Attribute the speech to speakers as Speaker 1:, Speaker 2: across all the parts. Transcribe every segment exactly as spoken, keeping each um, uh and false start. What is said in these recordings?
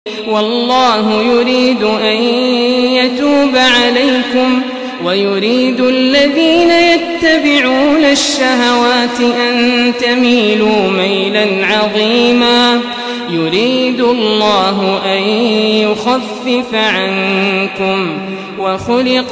Speaker 1: والله يريد أن يتوب عليكم ويريد الذين يتبعون الشهوات أن تميلوا ميلا عظيما يريد الله أن يخفف عنكم وخلق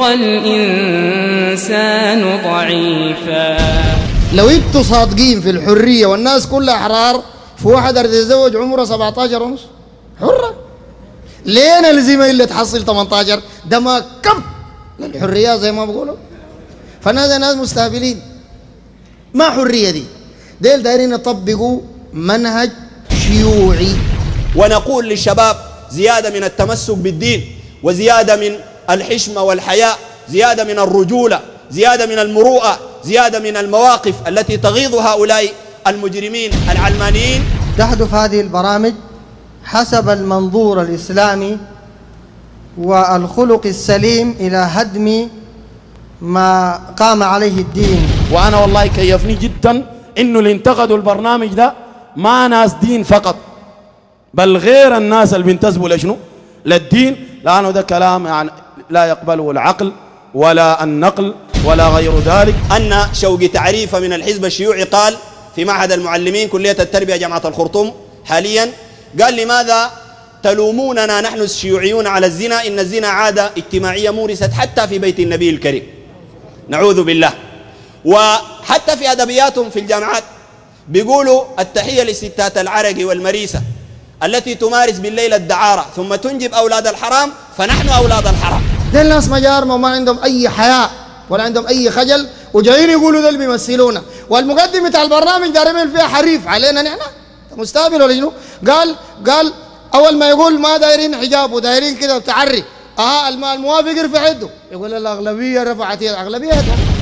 Speaker 1: الإنسان ضعيفا.
Speaker 2: لو انتوا صادقين في الحرية والناس كلها أحرار، في واحد تتزوج عمره سبعة عشر ونص حرة، لين الزمة اللي تحصل ثمانية عشر؟ ده ما كم للحرية زي ما بقولوا. فالناس ناس مستهبلين، ما حرية دي، ديل دايرين يطبقوا منهج شيوعي.
Speaker 3: ونقول للشباب زيادة من التمسك بالدين، وزيادة من الحشمة والحياء، زيادة من الرجولة، زيادة من المروءة، زيادة من المواقف التي تغيظ هؤلاء المجرمين العلمانيين.
Speaker 4: تهدف هذه البرامج حسب المنظور الإسلامي والخلق السليم إلى هدم ما قام عليه الدين.
Speaker 5: وأنا والله كيفني جدا إنه اللي انتقدوا البرنامج ده ما ناس دين فقط، بل غير الناس اللي بينتسبوا لشنو؟ للدين، لأنه ده كلام يعني لا يقبله العقل ولا النقل ولا غير ذلك.
Speaker 3: أن شوقي تعريفة من الحزب الشيوعي قال في معهد المعلمين كلية التربية جامعة الخرطوم حاليا، قال لماذا تلوموننا نحن الشيوعيون على الزنا؟ إن الزنا عادة اجتماعية مورست حتى في بيت النبي الكريم، نعوذ بالله. وحتى في أدبياتهم في الجامعات بيقولوا التحية للستات العرق والمريسة التي تمارس بالليل الدعارة ثم تنجب أولاد الحرام، فنحن أولاد الحرام.
Speaker 2: دي الناس مجارمة وما عندهم أي حياء ولا عندهم أي خجل، وجايين يقولوا ده اللي بيمثلونا. والمقدم بتاع البرنامج داير يعمل فيها حريف علينا نحن، مستقبل ولا شنو؟ قال قال أول ما يقول ما دايرين حجاب ودايرين كده وتعري، أها الموافق يرفع يده، يقول الأغلبية رفعت يدها، أغلبية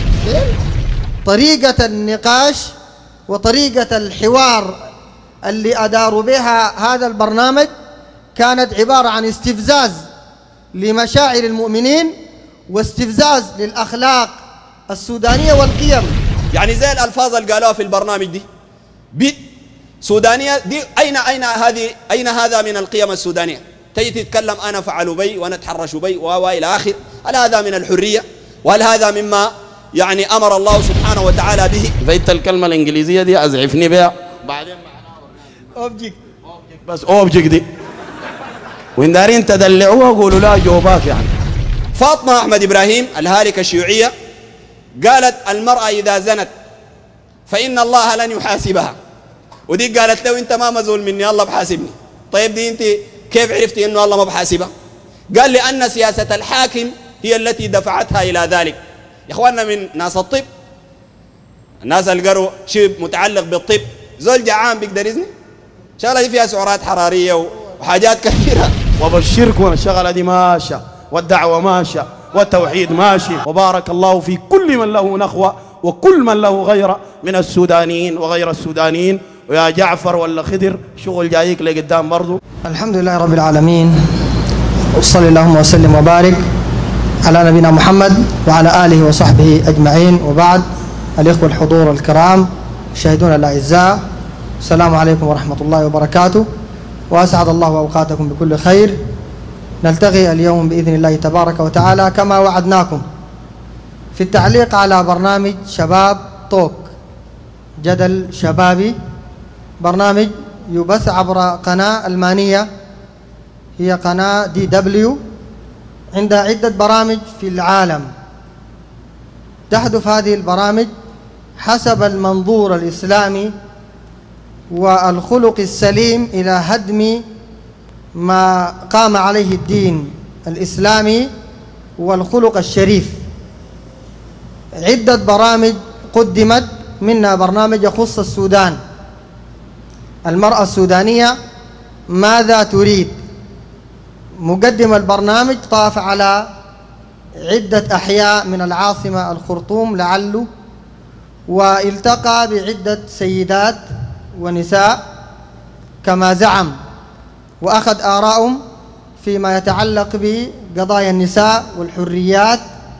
Speaker 4: طريقة النقاش وطريقة الحوار اللي أداروا بها هذا البرنامج كانت عبارة عن استفزاز لمشاعر المؤمنين واستفزاز للأخلاق السودانية والقيم.
Speaker 3: يعني زي الألفاظ اللي قالوها في البرنامج دي بيت سودانية دي، أين أين هذه أين هذا من القيم السودانية؟ تجي تتكلم أنا فعل بي وأنا أتحرش بي وإلى آخر. هل هذا من الحرية؟ وهل هذا مما يعني أمر الله سبحانه وتعالى به؟
Speaker 5: زيت الكلمة الإنجليزية دي أزعفني بها بعدين معناها
Speaker 4: أوبجيكت
Speaker 5: بس أوبجيكت دي، وإن دارين تدلعوها قولوا لا جوابك. يعني
Speaker 3: فاطمة أحمد إبراهيم الهالكة الشيوعية قالت المرأة إذا زنت فإن الله لن يحاسبها، ودي قالت له أنت ما مزول مني الله بحاسبني. طيب دي أنت كيف عرفتي أنه الله ما بحاسبها؟ قال لأن سياسة الحاكم هي التي دفعتها إلى ذلك. يا إخواننا من ناس الطب، الناس اللي قروا شيء متعلق بالطب، زول جعان بيقدر يزني؟ شغلة دي فيها سعرات حرارية وحاجات كثيرة.
Speaker 5: وبشركم الشغلة دي ماشية، والدعوة ماشية، والتوحيد ماشي، وبارك الله في كل من له نخوة وكل من له غيره من السودانيين وغير السودانيين. ويا جعفر ولا خضر شغل جايك لقدام برضو.
Speaker 4: الحمد لله رب العالمين، وصلى اللهم وسلم وبارك على نبينا محمد وعلى آله وصحبه أجمعين، وبعد. الإخوة الحضور الكرام مشاهدونا الأعزاء، السلام عليكم ورحمة الله وبركاته، وأسعد الله أوقاتكم بكل خير. نلتقي اليوم بإذن الله تبارك وتعالى كما وعدناكم في التعليق على برنامج شباب توك، جدل شبابي، برنامج يبث عبر قناة ألمانية هي قناة دي دبليو، عندها عدة برامج في العالم. تهدف هذه البرامج حسب المنظور الإسلامي والخلق السليم إلى هدم ما قام عليه الدين الإسلامي والخلق الشريف. عدة برامج قدمت، منها برنامج يخص السودان، المرأة السودانية ماذا تريد. مقدم البرنامج طاف على عدة أحياء من العاصمة الخرطوم لعله، والتقى بعدة سيدات ونساء كما زعم، وأخذ آراءهم فيما يتعلق بقضايا النساء والحريات،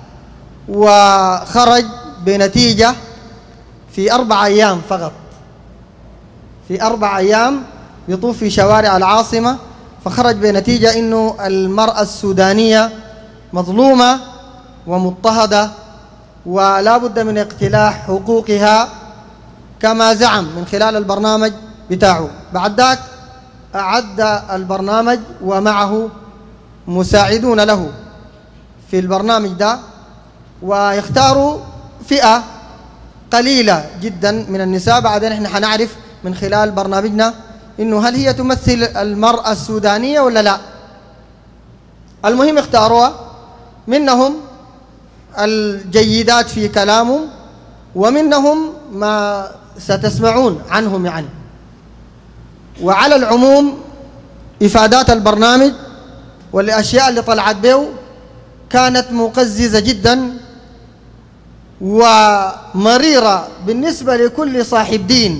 Speaker 4: وخرج بنتيجة في أربع أيام فقط. في أربع أيام يطوف في شوارع العاصمة فخرج بنتيجة إنه المرأة السودانية مظلومة ومضطهدة ولا بد من اقتلاع حقوقها كما زعم من خلال البرنامج بتاعه. بعد ذاك أعد البرنامج ومعه مساعدون له في البرنامج ده، ويختاروا فئة قليلة جدا من النساء. بعدين احنا حنعرف من خلال برنامجنا انه هل هي تمثل المرأة السودانية ولا لا. المهم اختاروها، منهم الجيدات في كلامهم ومنهم ما ستسمعون عنهم يعني. وعلى العموم إفادات البرنامج والأشياء اللي طلعت به كانت مقززة جدا ومريرة بالنسبة لكل صاحب دين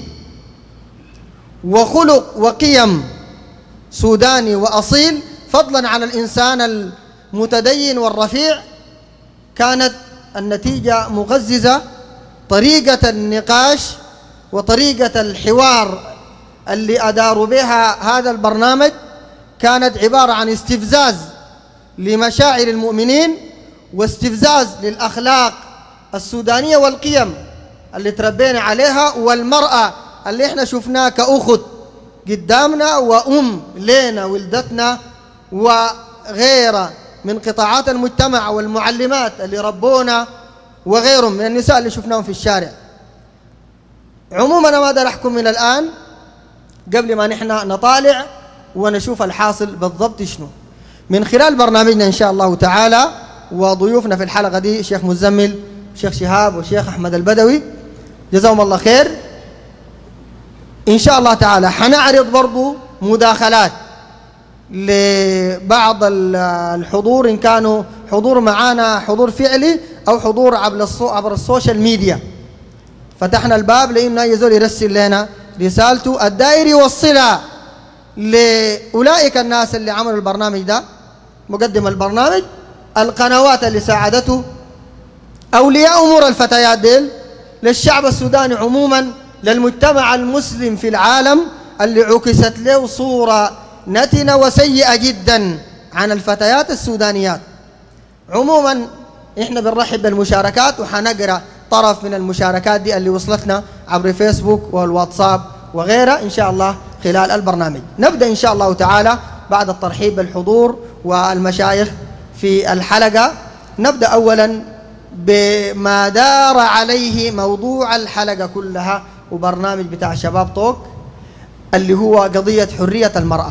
Speaker 4: وخلق وقيم سوداني وأصيل، فضلا عن الإنسان المتدين والرفيع. كانت النتيجة مقززة. طريقة النقاش وطريقة الحوار اللي أداروا بها هذا البرنامج كانت عبارة عن استفزاز لمشاعر المؤمنين واستفزاز للأخلاق السودانية والقيم اللي تربينا عليها، والمرأة اللي احنا شفناها كأخت قدامنا وأم لنا ولدتنا وغيرها من قطاعات المجتمع والمعلمات اللي ربونا وغيرهم من النساء اللي شفناهم في الشارع. عموما أنا ما أقدر أحكم من الآن قبل ما نحن نطالع ونشوف الحاصل بالضبط شنو. من خلال برنامجنا إن شاء الله تعالى وضيوفنا في الحلقة دي شيخ مزمل، شيخ شهاب، وشيخ أحمد البدوي، جزاهم الله خير. إن شاء الله تعالى حنعرض برضو مداخلات لبعض الحضور، إن كانوا حضور معانا حضور فعلي أو حضور عبر السوشيال ميديا. فتحنا الباب لأنه أي زول يرسل لنا رسالته الدائري يوصلها لأولئك الناس اللي عملوا البرنامج ده، مقدم البرنامج، القنوات اللي ساعدته، أولياء أمور الفتيات ديل، للشعب السوداني عموما، للمجتمع المسلم في العالم اللي عكست له صورة نتنة وسيئة جدا عن الفتيات السودانيات. عموما احنا بنرحب بالمشاركات وحنقرأ طرف من المشاركات دي اللي وصلتنا عبر فيسبوك والواتساب وغيرها إن شاء الله خلال البرنامج. نبدأ إن شاء الله تعالى بعد الترحيب بالحضور والمشايخ في الحلقة. نبدأ أولا بما دار عليه موضوع الحلقة كلها وبرنامج بتاع شباب توك، اللي هو قضية حرية المرأة.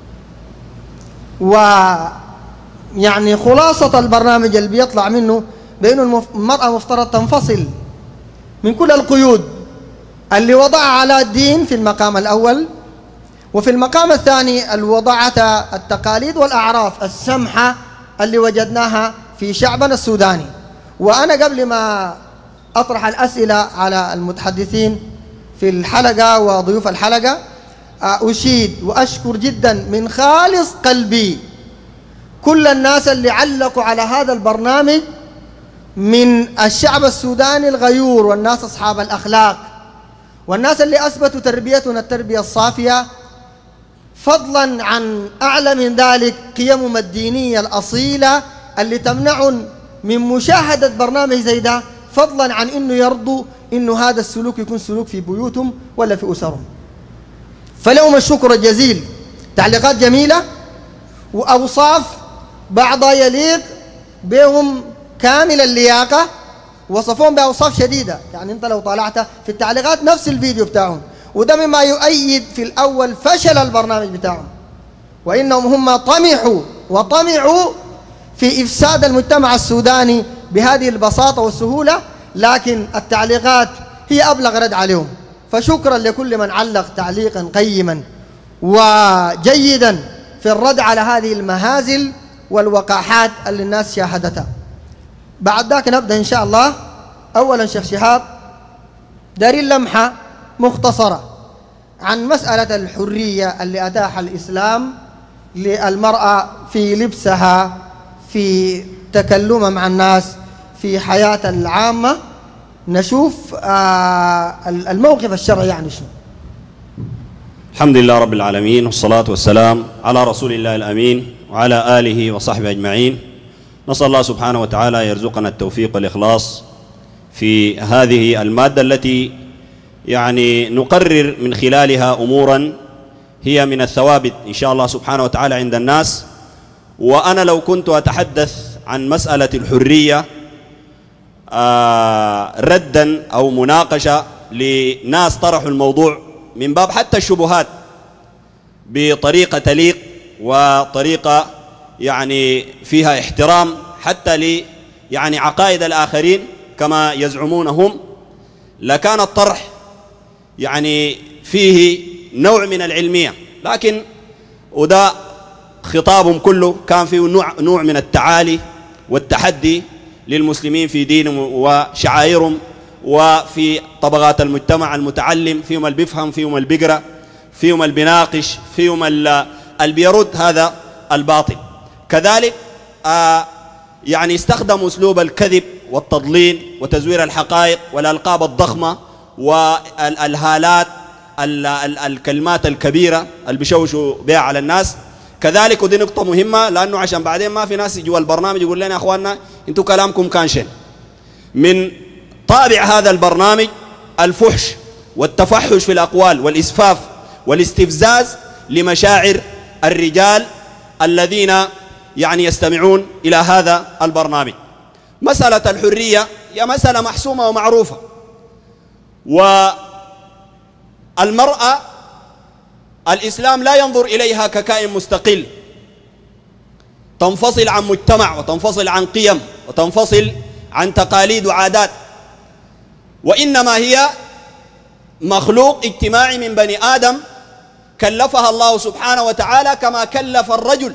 Speaker 4: ويعني خلاصة البرنامج اللي بيطلع منه بأنه المرأة مفترض تنفصل من كل القيود اللي وضعها على الدين في المقام الأول، وفي المقام الثاني اللي وضعتها التقاليد والأعراف السمحة اللي وجدناها في شعبنا السوداني. وأنا قبل ما أطرح الأسئلة على المتحدثين في الحلقة وضيوف الحلقة أشيد وأشكر جدا من خالص قلبي كل الناس اللي علقوا على هذا البرنامج من الشعب السوداني الغيور والناس أصحاب الأخلاق والناس اللي أثبتوا تربيتنا التربية الصافية، فضلا عن أعلى من ذلك قيمهم الدينية الأصيلة اللي تمنعهم من مشاهدة برنامج زي ده، فضلا عن أنه يرضوا أنه هذا السلوك يكون سلوك في بيوتهم ولا في أسرهم. فلهم الشكر الجزيل. تعليقات جميلة وأوصاف بعضها يليق بهم كامل اللياقة، وصفهم بأوصاف شديدة. يعني أنت لو طالعت في التعليقات نفس الفيديو بتاعهم، وده مما يؤيد في الأول فشل البرنامج بتاعهم، وإنهم هم طمحوا وطمعوا في إفساد المجتمع السوداني بهذه البساطة والسهولة، لكن التعليقات هي أبلغ رد عليهم. فشكرا لكل من علق تعليقا قيما وجيدا في الرد على هذه المهازل والوقاحات اللي الناس شاهدتها. بعد ذاك نبدأ إن شاء الله. أولا شيخ شهاب داري لمحة مختصرة عن مسألة الحرية اللي أتاح الإسلام للمرأة في لبسها، في تكلمها مع الناس، في حياتها العامة. نشوف آه الموقف الشرعي يعني شنو.
Speaker 3: الحمد لله رب العالمين، والصلاة والسلام على رسول الله الأمين وعلى آله وصحبه أجمعين. نسأل الله سبحانه وتعالى يرزقنا التوفيق والإخلاص في هذه المادة التي يعني نقرر من خلالها أمورا هي من الثوابت إن شاء الله سبحانه وتعالى عند الناس. وأنا لو كنت أتحدث عن مسألة الحرية آه ردا أو مناقشة لناس طرحوا الموضوع من باب حتى الشبهات بطريقة تليق وطريقة يعني فيها احترام حتى ل يعني عقائد الآخرين كما يزعمون هم، لكان الطرح يعني فيه نوع من العلمية، لكن وده خطابهم كله كان فيه نوع, نوع من التعالي والتحدي للمسلمين في دينهم وشعائرهم وفي طبقات المجتمع المتعلم، فيهم اللي بيفهم، فيهم اللي بيقرأ، فيهم اللي بيناقش، فيهم اللي بيرد هذا الباطل. كذلك آه يعني استخدموا أسلوب الكذب والتضليل وتزوير الحقائق والألقاب الضخمة والهالات الكلمات الكبيرة اللي بيشوشوا بها على الناس. كذلك ودي نقطة مهمة، لأنه عشان بعدين ما في ناس يجوا البرنامج يقول لنا يا أخواننا أنتوا كلامكم كان شين. من طابع هذا البرنامج الفحش والتفحش في الأقوال والإسفاف والاستفزاز لمشاعر الرجال الذين يعني يستمعون إلى هذا البرنامج. مسألة الحرية هي مسألة محسومة ومعروفة، والمرأة الإسلام لا ينظر إليها ككائن مستقل تنفصل عن مجتمع وتنفصل عن قيم وتنفصل عن تقاليد وعادات، وإنما هي مخلوق اجتماعي من بني آدم كلفها الله سبحانه وتعالى كما كلف الرجل،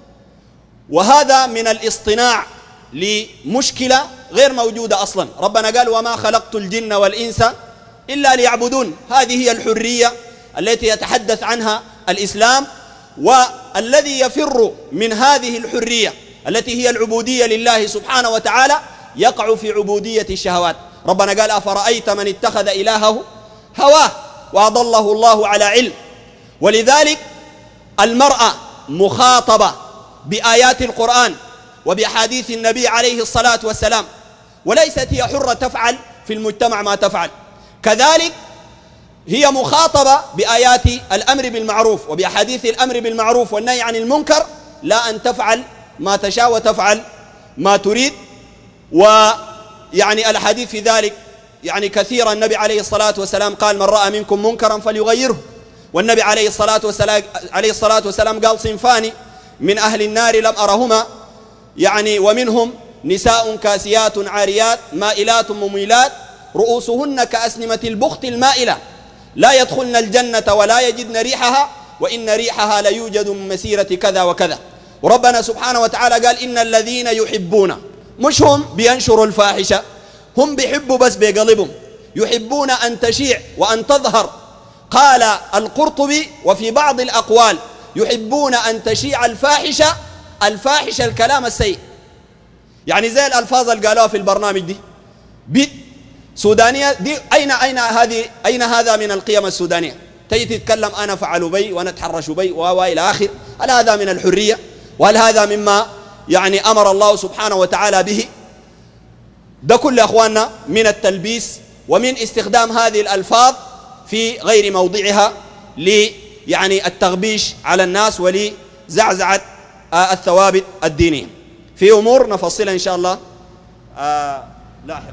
Speaker 3: وهذا من الاصطناع لمشكلة غير موجودة أصلا. ربنا قال وما خلقت الجن والإنس إلا ليعبدون. هذه هي الحرية التي يتحدث عنها الإسلام، والذي يفر من هذه الحرية التي هي العبودية لله سبحانه وتعالى يقع في عبودية الشهوات. ربنا قال أفرأيت من اتخذ إلهه هواه وأضله الله على علم. ولذلك المرأة مخاطبة بآيات القرآن وبحديث النبي عليه الصلاة والسلام، وليست هي حرة تفعل في المجتمع ما تفعل. كذلك هي مخاطبة بآيات الأمر بالمعروف وبأحاديث الأمر بالمعروف والنهي عن المنكر، لا أن تفعل ما تشاء وتفعل ما تريد. ويعني الحديث في ذلك يعني كثيرا. النبي عليه الصلاة والسلام قال من رأى منكم منكرا فليغيره، والنبي عليه الصلاة والسلام عليه الصلاة والسلام قال صنفان من أهل النار لم أرهما، يعني ومنهم نساء كاسيات عاريات مائلات مميلات رؤوسهن كأسنمة البخت المائلة لا يدخلن الجنة ولا يجدن ريحها وإن ريحها ليوجد من مسيرة كذا وكذا. وربنا سبحانه وتعالى قال إن الذين يحبون، مش هم بينشروا الفاحشة، هم بيحبوا بس بقلبهم، يحبون أن تشيع وأن تظهر. قال القرطبي وفي بعض الأقوال يحبون أن تشيع الفاحشة، الفاحشة الكلام السيء، يعني زي الألفاظ اللي قالوها في البرنامج دي بيت سودانية دي. أين أين هذه أين هذا من القيم السودانية؟ تيجي تتكلم أنا فعل بي وأنا أتحرش بي وإلى آخر. هل هذا من الحرية؟ وهل هذا مما يعني أمر الله سبحانه وتعالى به؟ ده كل أخواننا من التلبيس ومن استخدام هذه الألفاظ في غير موضعها لي يعني التغبيش على الناس ولزعزعة الثوابت الدينية. في أمور نفصلها إن شاء الله آه لاحقا.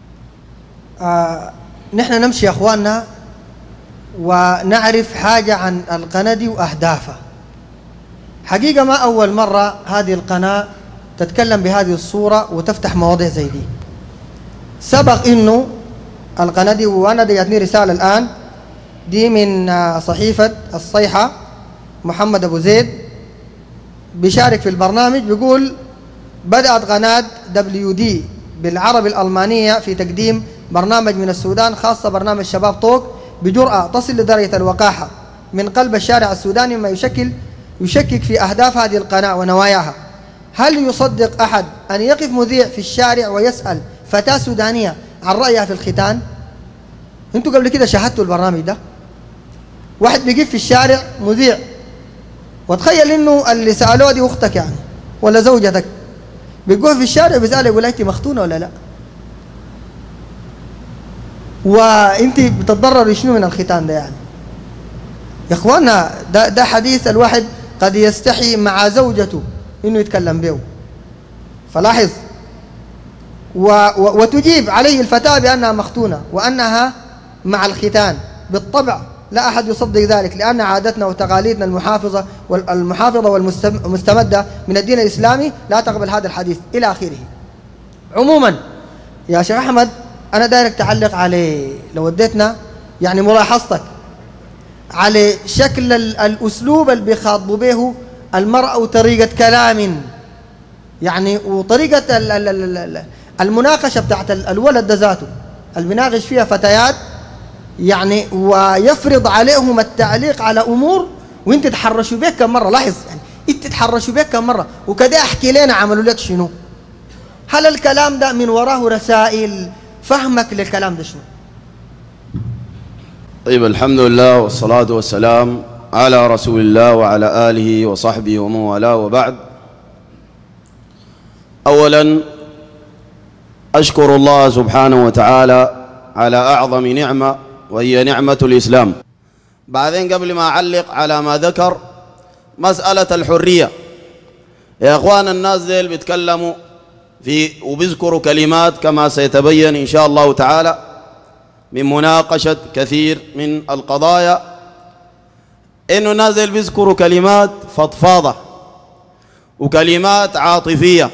Speaker 4: آه نحن نمشي يا أخواننا ونعرف حاجة عن القناة دي وأهدافها. حقيقة ما أول مرة هذه القناة تتكلم بهذه الصورة وتفتح مواضيع زي دي. سبق إنه القناة دي، وأنا جاتني رسالة الآن دي من صحيفة الصيحة محمد أبو زيد بيشارك في البرنامج، بيقول بدأت قناة دبليو دي بالعربي الألمانية في تقديم برنامج من السودان، خاصة برنامج شباب طوق، بجرأة تصل لدرجة الوقاحة من قلب الشارع السوداني، مما يشكل يشكك في أهداف هذه القناة ونواياها. هل يصدق أحد أن يقف مذيع في الشارع ويسأل فتاة سودانية عن رأيها في الختان؟ أنتوا قبل كده شاهدتوا البرنامج ده؟ واحد بيقف في الشارع مذيع، وتخيل انه اللي سالوه دي اختك يعني ولا زوجتك، بيقف في الشارع بيسأل يقول انت مختونه ولا لا، وانت بتتضرر شنو من الختان ده يعني؟ يا اخوانا ده ده حديث الواحد قد يستحي مع زوجته انه يتكلم به. فلاحظ و و وتجيب عليه الفتاة بأنها مختونة وأنها مع الختان. بالطبع لا أحد يصدق ذلك، لأن عادتنا وتقاليدنا المحافظة والمحافظة والمستمدة من الدين الإسلامي لا تقبل هذا الحديث إلى آخره. عموما يا شيخ أحمد أنا دايرك تعلق عليه، لو وديتنا يعني ملاحظتك على شكل الأسلوب اللي بيخاطبوا به المرأة وطريقة كلام يعني، وطريقة المناقشة بتاعت الولد ده ذاته اللي بيناقش فيها فتيات يعني، ويفرض عليهم التعليق على أمور وانت تحرشوا بيك كم مرة. لاحظ يعني انت تحرشوا بيك كم مرة، وكده احكي لنا عملوا لك شنو. هل الكلام ده من وراه رسائل؟ فهمك للكلام ده شنو؟
Speaker 5: طيب الحمد لله والصلاة والسلام على رسول الله وعلى آله وصحبه ومن والاه، وبعد. أولا أشكر الله سبحانه وتعالى على أعظم نعمة وهي نعمة الإسلام. بعدين قبل ما أعلق على ما ذكر مسألة الحرية، يا أخوان الناس ذيل بيتكلموا في وبيذكروا كلمات كما سيتبين إن شاء الله تعالى من مناقشة كثير من القضايا، إنه الناس ذيل بيذكروا كلمات فضفاضة وكلمات عاطفية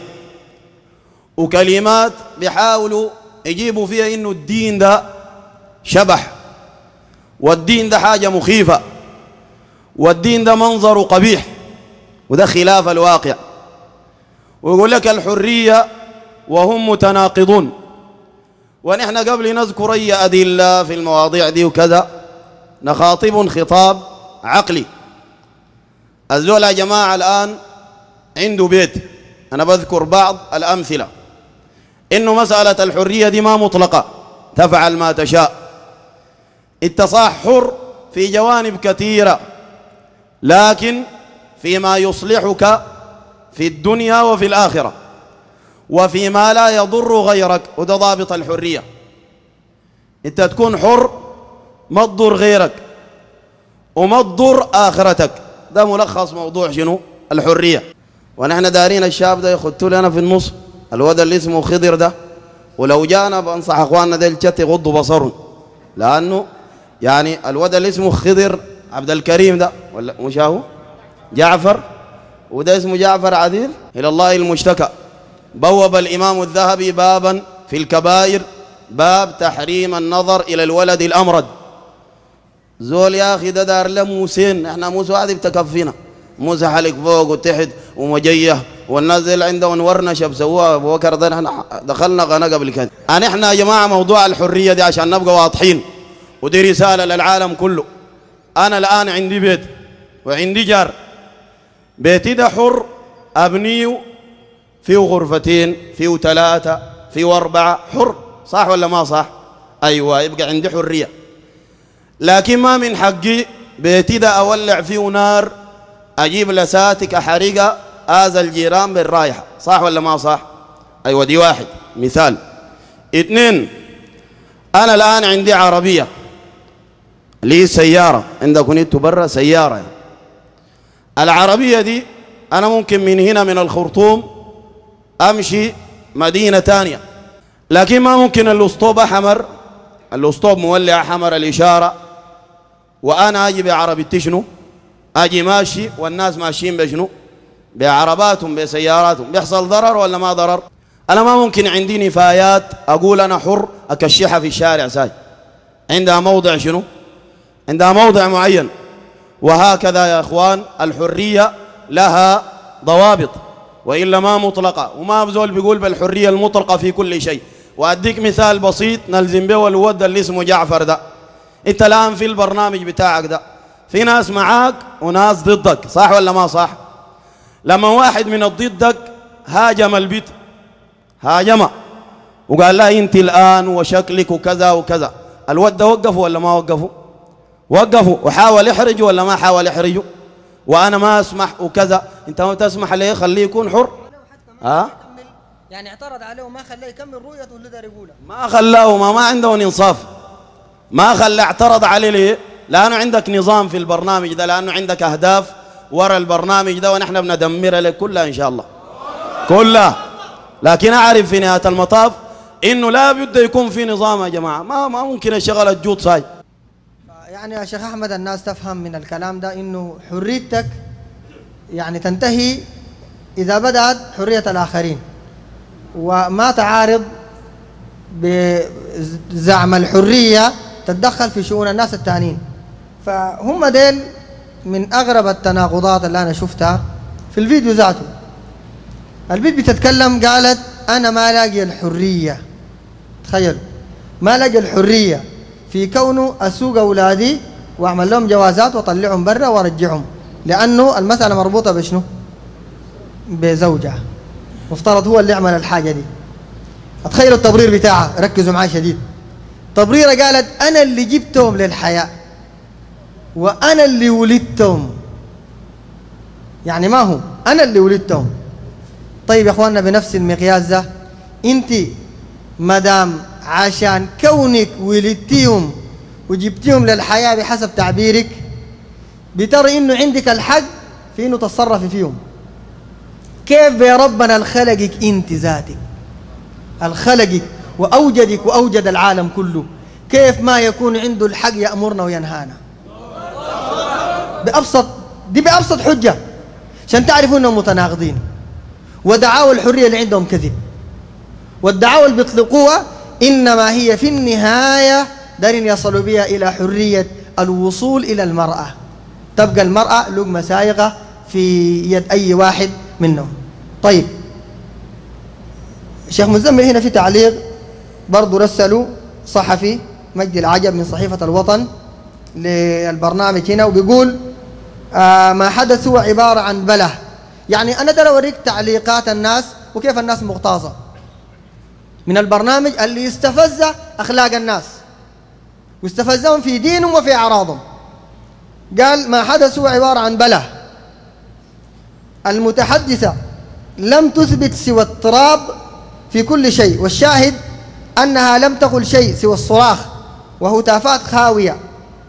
Speaker 5: وكلمات بيحاولوا يجيبوا فيها إنه الدين ده شبح، والدين ده حاجة مخيفة، والدين ده منظره قبيح، وده خلاف الواقع. ويقول لك الحرية وهم متناقضون. ونحن قبل نذكر أي أدلة في المواضيع دي وكذا نخاطب خطاب عقلي. الزول يا جماعة الآن عنده بيت، أنا بذكر بعض الأمثلة، إنه مسألة الحرية دي ما مطلقة، تفعل ما تشاء، أنت صح حر في جوانب كثيرة، لكن فيما يصلحك في الدنيا وفي الآخرة، وفيما لا يضر غيرك، وده ضابط الحرية. أنت تكون حر ما تضر غيرك وما تضر آخرتك، ده ملخص موضوع شنو؟ الحرية. ونحن دارين الشاب ده يخدوا لنا في النص، الواد اللي اسمه خضر ده، ولو جانا بنصح اخواننا ده الشت يغضوا بصرهم، لانه يعني الواد اللي اسمه خضر عبد الكريم ده ولا مش هو جعفر، وده اسمه جعفر عديل الى الله المشتكى. بوب الامام الذهبي بابا في الكبائر، باب تحريم النظر الى الولد الامرد. زول يا اخي ده دار له موسين، احنا موس واحد بتكفينا، موسى حلق فوق وتحت ومجيه، والناس اللي عندهم ورنشه بسووها ابو بكر ده احنا دخلنا قناه قبل كده. يعني احنا يا جماعه موضوع الحريه دي عشان نبقى واضحين، ودي رساله للعالم كله. انا الان عندي بيت وعندي جار، بيتي ده حر ابنيه، فيه غرفتين، فيه ثلاثه، فيه اربعه، حر، صح ولا ما صح؟ ايوه، يبقى عندي حريه. لكن ما من حقي بيتي ده اولع فيه نار، اجيب لساتك احرقها، اذى الجيران بالرايحه، صح ولا ما صح؟ ايوه، دي واحد مثال. اثنين، انا الان عندي عربيه لي سياره، عندكم انتوا برا سياره يعني. العربيه دي انا ممكن من هنا من الخرطوم امشي مدينه ثانيه، لكن ما ممكن الاسطوب حمر، الاسطوب مولع حمر الاشاره، وانا اجي بعربيتي شنو؟ اجي ماشي والناس ماشيين بشنو؟ بعرباتهم بسياراتهم، بيحصل ضرر ولا ما ضرر؟ انا ما ممكن عندي نفايات اقول انا حر اكشحها في الشارع ساي، عندها موضع شنو؟ عندها موضع معين. وهكذا يا اخوان الحريه لها ضوابط، والا ما مطلقه، وما بزول بيقول بالحريه المطلقه في كل شيء. واديك مثال بسيط نلزم به، الود اللي اسمه جعفر ده. انت الان في البرنامج بتاعك ده في ناس معاك وناس ضدك، صح ولا ما صح؟ لما واحد من ضدك هاجم البيت، هاجمه وقال لا انت الان وشكلك وكذا وكذا، الود ده وقفه ولا ما وقفه؟ وقفوا وحاول يحرجوا ولا ما حاول يحرجوا؟ وأنا ما أسمح وكذا، أنت ما تسمح ليه؟ خليه يكون حر. ها؟
Speaker 4: يعني اعترض عليه وما خلاه يكمل رؤيته اللي دار يقولها.
Speaker 5: ما خلاه، ما, ما عنده انصاف، ما خلى اعترض عليه ليه؟ لأنه عندك نظام في البرنامج ده، لأنه عندك أهداف ورا البرنامج ده، ونحن بندمرها لك كلها إن شاء الله كلها. لكن أعرف في نهاية المطاف إنه لا بد يكون في نظام يا جماعة، ما ما ممكن الشغل الجوط صاي.
Speaker 4: يعني يا شيخ أحمد الناس تفهم من الكلام ده إنه حريتك يعني تنتهي إذا بدأت حرية الآخرين، وما تعارض بزعم الحرية تتدخل في شؤون الناس التانيين. فهم ديل من أغرب التناقضات اللي أنا شفتها في الفيديو ذاته. البنت بتتكلم قالت أنا ما لاقي الحرية، تخيلوا ما لاقي الحرية في كونه أسوق أولادي وأعمل لهم جوازات وأطلعهم برا وأرجعهم، لأنه المسألة مربوطة بشنو؟ بزوجة، مفترض هو اللي يعمل الحاجة دي. تخيلوا التبرير بتاعها، ركزوا معي شديد. تبريرها قالت أنا اللي جبتهم للحياة وأنا اللي ولدتهم، يعني ما هو أنا اللي ولدتهم. طيب يا أخواننا بنفس المقياس ده، أنت مدام عشان كونك ولدتيهم وجبتيهم للحياة بحسب تعبيرك بترى إنه عندك الحق في إنه تتصرفي فيهم، كيف يا ربنا الخلقك أنت ذاتك، الخلقك وأوجدك وأوجد العالم كله، كيف ما يكون عنده الحق يأمرنا وينهانا؟ بأبسط دي بأبسط حجة عشان تعرفوا أنهم متناقضين، ودعاوى الحرية اللي عندهم كذب، والدعاوى اللي بيطلقوها إنما هي في النهاية دارين يصلوا بها إلى حرية الوصول إلى المرأة، تبقى المرأة لقمة سائغة في يد أي واحد منهم. طيب الشيخ مزمل هنا في تعليق برضو رسلوا صحفي مجدي العجب من صحيفة الوطن للبرنامج هنا، وبيقول آه ما حدث هو عبارة عن بله. يعني أنا دار أوريك تعليقات الناس وكيف الناس مغتاظة من البرنامج اللي يستفز أخلاق الناس ويستفزهم في دينهم وفي أعراضهم. قال ما حدث هو عبارة عن بله، المتحدثة لم تثبت سوى التراب في كل شيء، والشاهد أنها لم تقل شيء سوى الصراخ وهتافات خاوية.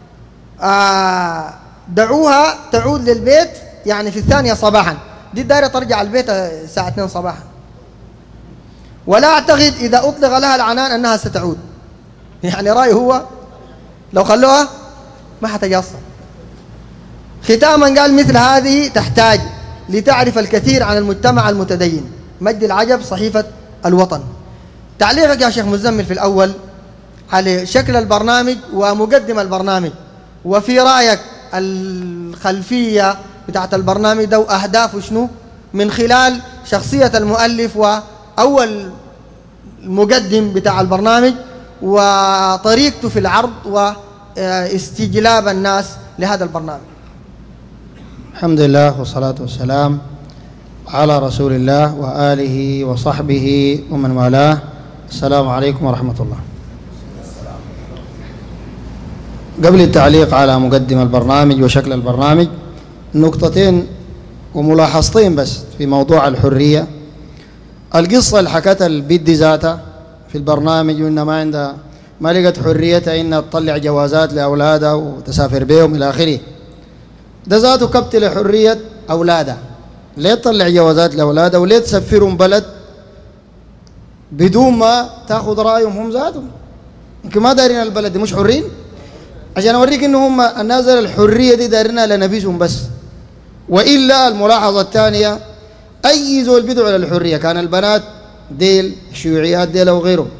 Speaker 4: آه دعوها تعود للبيت يعني في الثانية صباحا، دي دايرة ترجع البيت الساعة اثنين صباحا، ولا أعتقد إذا أطلق لها العنان أنها ستعود. يعني رأيه هو لو خلوها ما حتجاصل. ختاما قال مثل هذه تحتاج لتعرف الكثير عن المجتمع المتدين. مجدي العجب صحيفة الوطن. تعليقك يا شيخ مزمل في الأول على شكل البرنامج ومقدم البرنامج، وفي رأيك الخلفية بتاعت البرنامج ده وأهدافه شنو من خلال شخصية المؤلف وأول المقدم بتاع البرنامج وطريقته في العرض واستجلاب الناس لهذا البرنامج؟
Speaker 2: الحمد لله والصلاة والسلام على رسول الله وآله وصحبه ومن والاه. السلام عليكم ورحمة الله. قبل التعليق على مقدم البرنامج وشكل البرنامج نقطتين وملاحظتين بس في موضوع الحرية. القصة اللي حكتها البدي ذاتها في البرنامج وإنها ما عندها ما لقت حريتها إنها تطلع جوازات لأولادها وتسافر بهم إلى آخره، ده ذاته كبت لحرية أولادها. ليه تطلع جوازات لأولادها وليه تسفرهم بلد بدون ما تاخذ رأيهم هم ذاتهم؟ يمكن ما دارين البلد دي مش حرين، عشان أوريك إنه هم النازل الحرية دي دارينها لنفسهم بس. وإلا الملاحظة الثانية أي زول بيدعو على الحرية كان البنات ديل الشيوعيات ديل أو غيرهم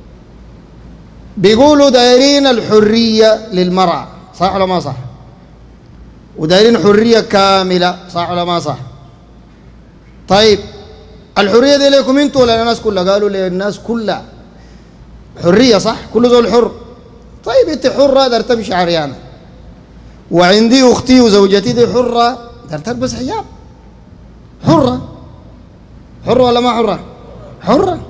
Speaker 2: بيقولوا دايرين الحرية للمرأة، صح ولا ما صح؟ ودايرين حرية كاملة، صح ولا ما صح؟ طيب الحرية دي لكم انتوا ولا الناس كلها؟ قالوا للناس كلها حرية، صح؟ كل زول حر. طيب انت حرة دار تمشي عريانة، وعندي اختي وزوجتي دي حرة دار تلبس حجاب، حرة حرة ولا ما حرة؟ حرة.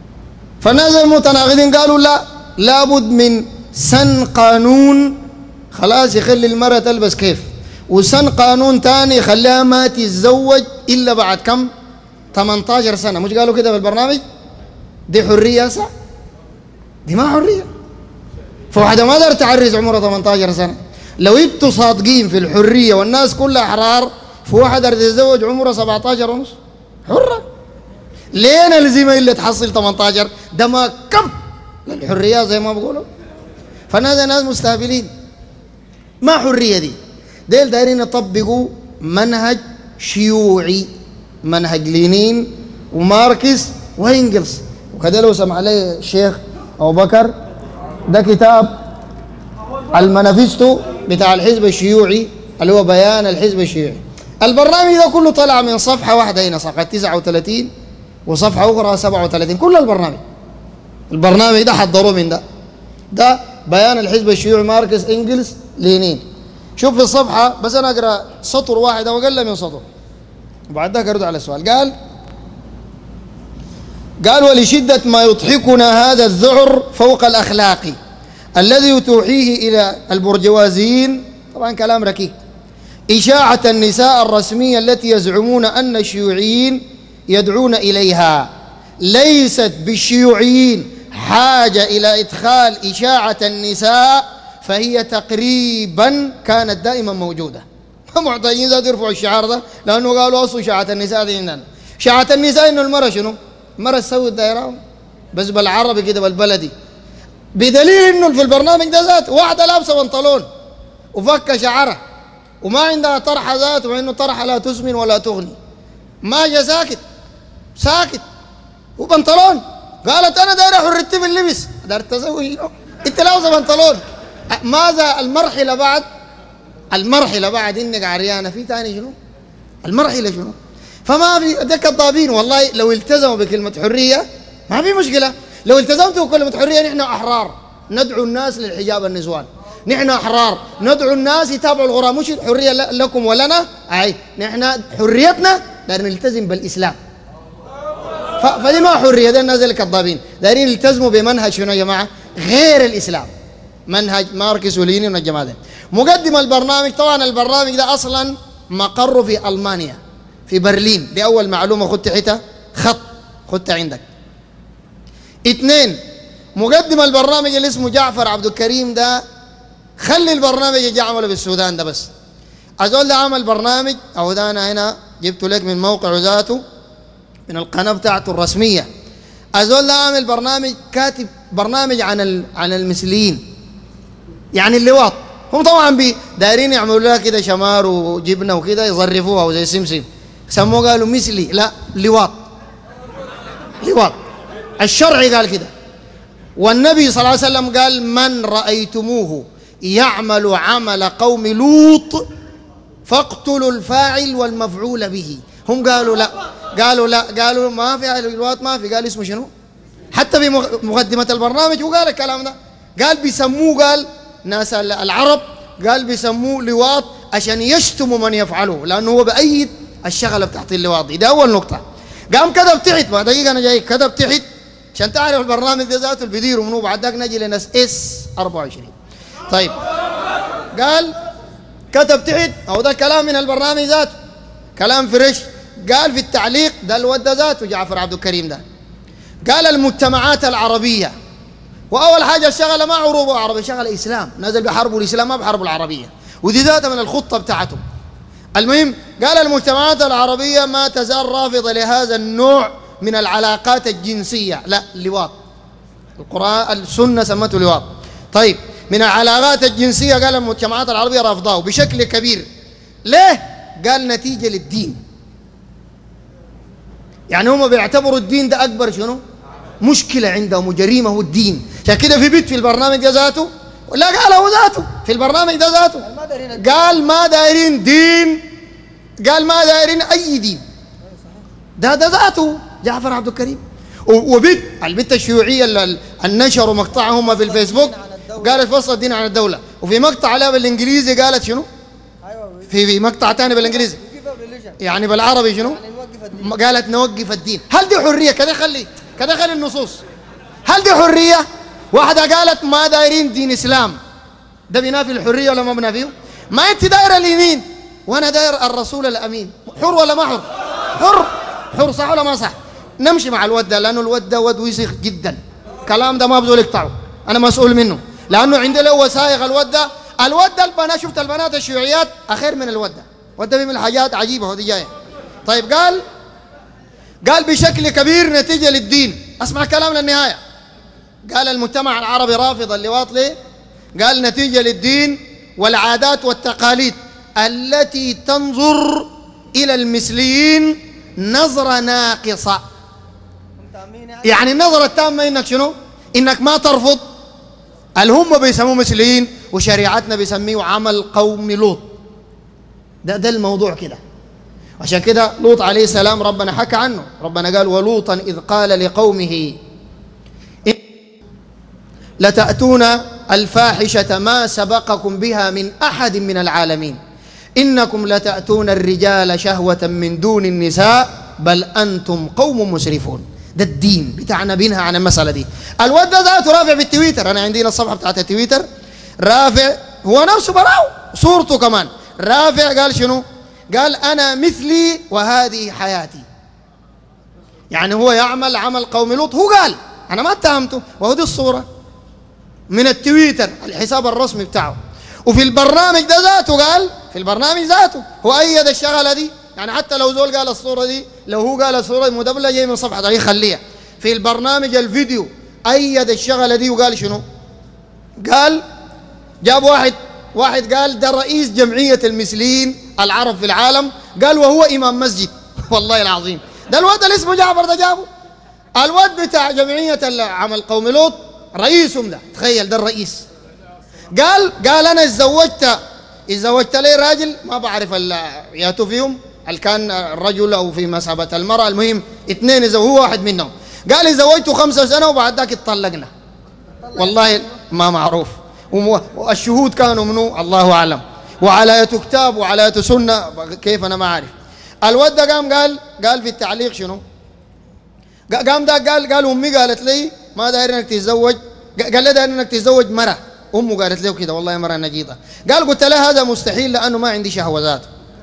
Speaker 2: فالناس المتناقضين قالوا لا، لابد من سن قانون خلاص يخلي المرأة تلبس كيف، وسن قانون تاني يخليها ما تتزوج إلا بعد كم؟ ثمانية عشر سنة. مش قالوا كده في البرنامج؟ دي حرية صح؟ دي ما حرية. فواحدة ما قدرت تعرس عمرها ثمانية عشر سنة. لو انتوا صادقين في الحرية والناس كلها أحرار، في واحدة تتزوج عمرها سبعة عشر ونص حرة. ليه نلزمها اللي تحصل ثمانية عشر؟ ده ما كم للحرية زي ما بقولوا. فالناس ناس مستهبلين. ما حرية دي. ديل دايرين يطبقوا منهج شيوعي، منهج لينين وماركس وإنجلس. وكذا لو سمع عليه الشيخ أبو بكر، ده كتاب المانيفستو بتاع الحزب الشيوعي اللي هو بيان الحزب الشيوعي. البرنامج ده كله طلع من صفحة واحدة هنا، صفحة تسعة وثلاثين وصفحة أخرى سبعة وثلاثين، كل البرنامج. البرنامج ده حضروه من ده. ده بيان الحزب الشيوعي ماركس إنجلس لينين. شوف في الصفحة، بس أنا أقرأ سطر واحد أو أقل من سطر وبعد ذلك أرد على السؤال. قال قال ولشدة ما يضحكنا هذا الذعر فوق الأخلاقي الذي توحيه إلى البرجوازيين، طبعا كلام ركيك، إشاعة النساء الرسمية التي يزعمون أن الشيوعيين يدعون إليها، ليست بالشيوعيين حاجة إلى إدخال إشاعة النساء، فهي تقريبا كانت دائما موجودة. ما محتاجين ذات يرفعوا الشعار ده، لأنه قالوا أصل إشاعة النساء دي عندنا. إشاعة النساء إنه المرأة شنو؟ المرأة تسوي الدائرة بس بالعربي كده بالبلدي، بدليل إنه في البرنامج ده ذات واحدة لابسة بنطلون وفك شعرها وما عندها طرحة ذات، وإنه طرحة لا تسمن ولا تغني، ما جا ساكت ساكت وبنطلون، قالت أنا دايرة حريتي في اللبس، دارت تسوي أنت لابسة بنطلون. ماذا المرحلة بعد؟ المرحلة بعد إنك عريانة في تاني شنو؟ المرحلة شنو؟ فما في ده كذابين والله. لو التزموا بكلمة حرية ما في مشكلة. لو التزمتوا بكلمة حرية نحن أحرار ندعو الناس للحجاب النسوان، نحن أحرار ندعو الناس يتابعوا الغرام، مش حرية لكم ولنا، أي نحن حريتنا دايرين نلتزم بالإسلام. فدي ما حرية، ده الناس الكذابين دايرين يلتزموا بمنهج شنو يا جماعة؟ غير الإسلام، منهج ماركس ولينين والجماعة ده. مقدم البرنامج، طبعا البرنامج ده أصلا مقره في ألمانيا في برلين، دي أول معلومة خدت حتة خط خدتها عندك. اثنين، مقدم البرنامج اللي اسمه جعفر عبد الكريم ده خلي البرنامج يجي عمله بالسودان ده بس. أزول ده عمل برنامج، أو ده أنا هنا جبته لك من موقع ذاته من القناة بتاعته الرسمية. أزول ده عامل برنامج، كاتب برنامج عن عن المثليين، يعني اللواط. هم طبعا بي دايرين يعملوا لها كده شمار وجبنه وكده يظرفوها وزي سمسم، سموه قالوا مثلي، لا لواط لواط. الشرع قال كده، والنبي صلى الله عليه وسلم قال من رأيتموه يعمل عمل قوم لوط فاقتلوا الفاعل والمفعول به. هم قالوا لا، قالوا لا، قالوا ما في الوات، ما في، قال اسمه شنو؟ حتى في مقدمة البرنامج هو قال الكلام ده، قال بيسموه، قال ناس العرب قال بيسموه لواط عشان يشتموا من يفعله، لأنه هو بأيد الشغلة بتاعت اللواط دي. ده أول نقطة. قام كتب تحت، ما دقيقة أنا جاي، كتب تحت عشان تعرف البرنامج ده ذاته اللي بيديروا منه. بعد ذاك نجي لناس اس أربعة وعشرين. طيب قال كتب تحت، أو ده كلام من البرنامج ذاته، كلام فريش. قال في التعليق ده الود ذاته جعفر عبد الكريم ده، قال المجتمعات العربية، وأول حاجة الشغلة ما عروبة عربية، شغلة إسلام، نازل بحربوا الإسلام ما بحربوا العربية، ودي ذاتها من الخطة بتاعتهم. المهم قال المجتمعات العربية ما تزال رافضة لهذا النوع من العلاقات الجنسية، لا لواط، القرآن السنة سمته لواط. طيب من العلاقات الجنسية قال المجتمعات العربية رافضاه بشكل كبير. ليه؟ قال نتيجة للدين، يعني هم بيعتبروا الدين ده أكبر شنو؟ مشكلة عندهم وجريمة، هو الدين. عشان كده في بيت في البرنامج ده ذاته، لا قال هو ذاته في البرنامج ده ذاته، قال ما دايرين دين، قال ما دايرين أي دين، ده ده ذاته جعفر عبد الكريم. وبيت البت الشيوعية اللي نشروا مقطعهم في الفيسبوك قالت فصل الدين عن الدولة، وفي مقطع عليها بالإنجليزي قالت شنو؟ في في مقطع ثاني بالإنجليزي يعني بالعربي شنو؟ قالت نوقف الدين. هل دي حرية؟ كده خلي كده خلي النصوص، هل دي حرية؟ واحدة قالت ما دايرين دين إسلام، ده بينافي الحرية ولا ما بينافيه؟ ما أنت داير اليمين وأنا داير الرسول الأمين، حر ولا ما حر؟ حر حر، صح ولا ما صح؟ نمشي مع الود ده، لأنه الود ده ود وسخ جدا، كلام ده ما بزول يقطعه، أنا مسؤول منه، لأنه عندي له وثائق. الود ده الود ده البنات، شفت البنات الشيوعيات أخير من الود ده، الود ده بيعمل حاجات عجيبة ودي جاية. طيب قال قال بشكل كبير نتيجة للدين، اسمع كلام للنهاية. قال المجتمع العربي رافض اللواط ليه؟ قال نتيجة للدين والعادات والتقاليد التي تنظر إلى المثليين نظرة ناقصة. يعني النظرة التامة إنك شنو؟ إنك ما ترفض اللي هم بيسموه مثليين وشريعتنا بيسميه عمل قوم لوط. ده ده الموضوع كده. عشان كده لوط عليه السلام ربنا حكى عنه، ربنا قال ولوطا إذ قال لقومه لتأتون الفاحشة ما سبقكم بها من أحد من العالمين إنكم لتأتون الرجال شهوة من دون النساء بل أنتم قوم مسرفون. ده الدين بتاعنا بينها عن المسألة دي. الود ده ذاته رافع في التويتر، أنا عندنا الصفحة بتاعت التويتر رافع، هو نفسه براو صورته كمان رافع، قال شنو؟ قال أنا مثلي وهذه حياتي. يعني هو يعمل عمل قوم لوط، هو قال أنا ما اتهمته، وهو دي الصورة من التويتر الحساب الرسمي بتاعه. وفي البرنامج ده ذاته قال، في البرنامج ذاته هو أيد الشغلة دي، يعني حتى لو زول قال الصورة دي، لو هو قال الصورة مدبلجة من صفحة دي خليها في البرنامج الفيديو، أيد الشغلة دي وقال شنو؟ قال جاب واحد واحد قال ده رئيس جمعية المثليين العرب في العالم، قال وهو إمام مسجد. والله العظيم ده الواد اللي اسمه جعفر ده جابه، الواد بتاع جمعية عمل قوم لوط رئيسهم ده، تخيل ده الرئيس. قال قال أنا اتزوجت اتزوجت لي راجل ما بعرف ياتوا فيهم هل كان الرجل أو في مسابة المرأة، المهم اثنين إذا هو واحد منهم. قال اتزوجته خمسة سنة وبعد ذاك اتطلقنا، والله ما معروف، والشهود كانوا منو الله أعلم، وعلى كتاب وعلى سنة كيف أنا ما أعرف. الواد ده قام قال قال في التعليق شنو؟ قام ده قال قال أمي قالت لي ما داير إنك تتزوج، قال لي داير إنك تتزوج مرة، أمه قالت له كده والله مرة نجيضة. قال قلت له هذا مستحيل لأنه ما عندي شهوات.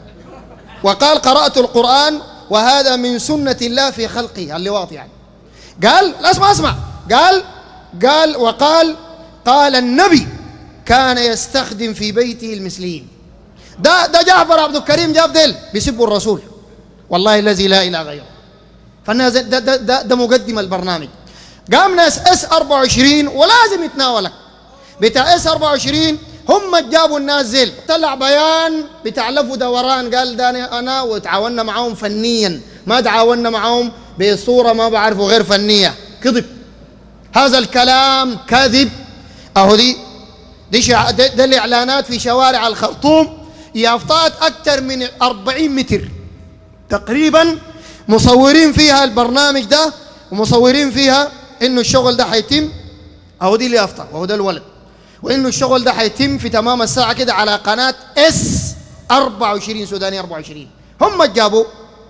Speaker 2: وقال قرأت القرآن وهذا من سنة الله في خلقه اللواط يعني. قال لا اسمع اسمع قال قال وقال قال النبي كان يستخدم في بيته المثليين. ده ده جعفر عبد الكريم جاب ديل بيسبوا الرسول، والله الذي لا اله غيره. فالناس ده ده ده, ده مقدم البرنامج. قام ناس اس أربعة وعشرين ولازم يتناولك بتاع اس أربعة وعشرين، هم جابوا الناس زيل، طلع بيان بتاع لف ودوران، قال ده انا وتعاوننا معاهم فنيا، ما تعاوننا معاهم بصوره ما بعرفه غير فنيه. كذب، هذا الكلام كذب. اهو دي دي شع... ده, ده الاعلانات في شوارع الخرطوم، يافطات اكثر من أربعين متر تقريبا، مصورين فيها البرنامج ده ومصورين فيها انه الشغل ده حيتم. اهو دي اليافطه وهو ده الولد، وانه الشغل ده حيتم في تمام الساعه كده على قناه اس أربعة وعشرين سوداني أربعة وعشرين. هم جابوا،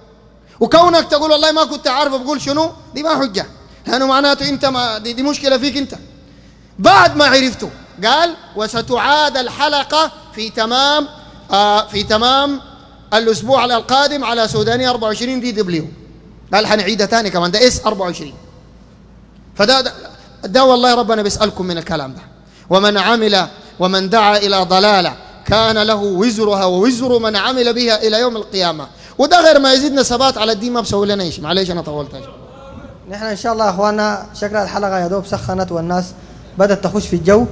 Speaker 2: وكونك تقول والله ما كنت عارف بقول شنو، دي ما حجه، لانه معناته انت ما دي, دي مشكله فيك انت. بعد ما عرفته قال وستعاد الحلقه في تمام آه في تمام الاسبوع القادم على سوداني أربعة وعشرين دي دبليو. قال حنعيدها ثاني كمان، ده اس أربعة وعشرين. فده ده, ده والله ربنا بيسالكم من الكلام ده. ومن عمل ومن دعا الى ضلاله كان له وزرها ووزر من عمل بها الى يوم القيامه. وده غير ما يزيدنا ثبات على الدين، ما بسوي لنا شيء. معليش انا طولت.
Speaker 4: نحن ان شاء الله يا اخواننا شكل الحلقه يا دوب سخنت والناس بدات تخش في الجو،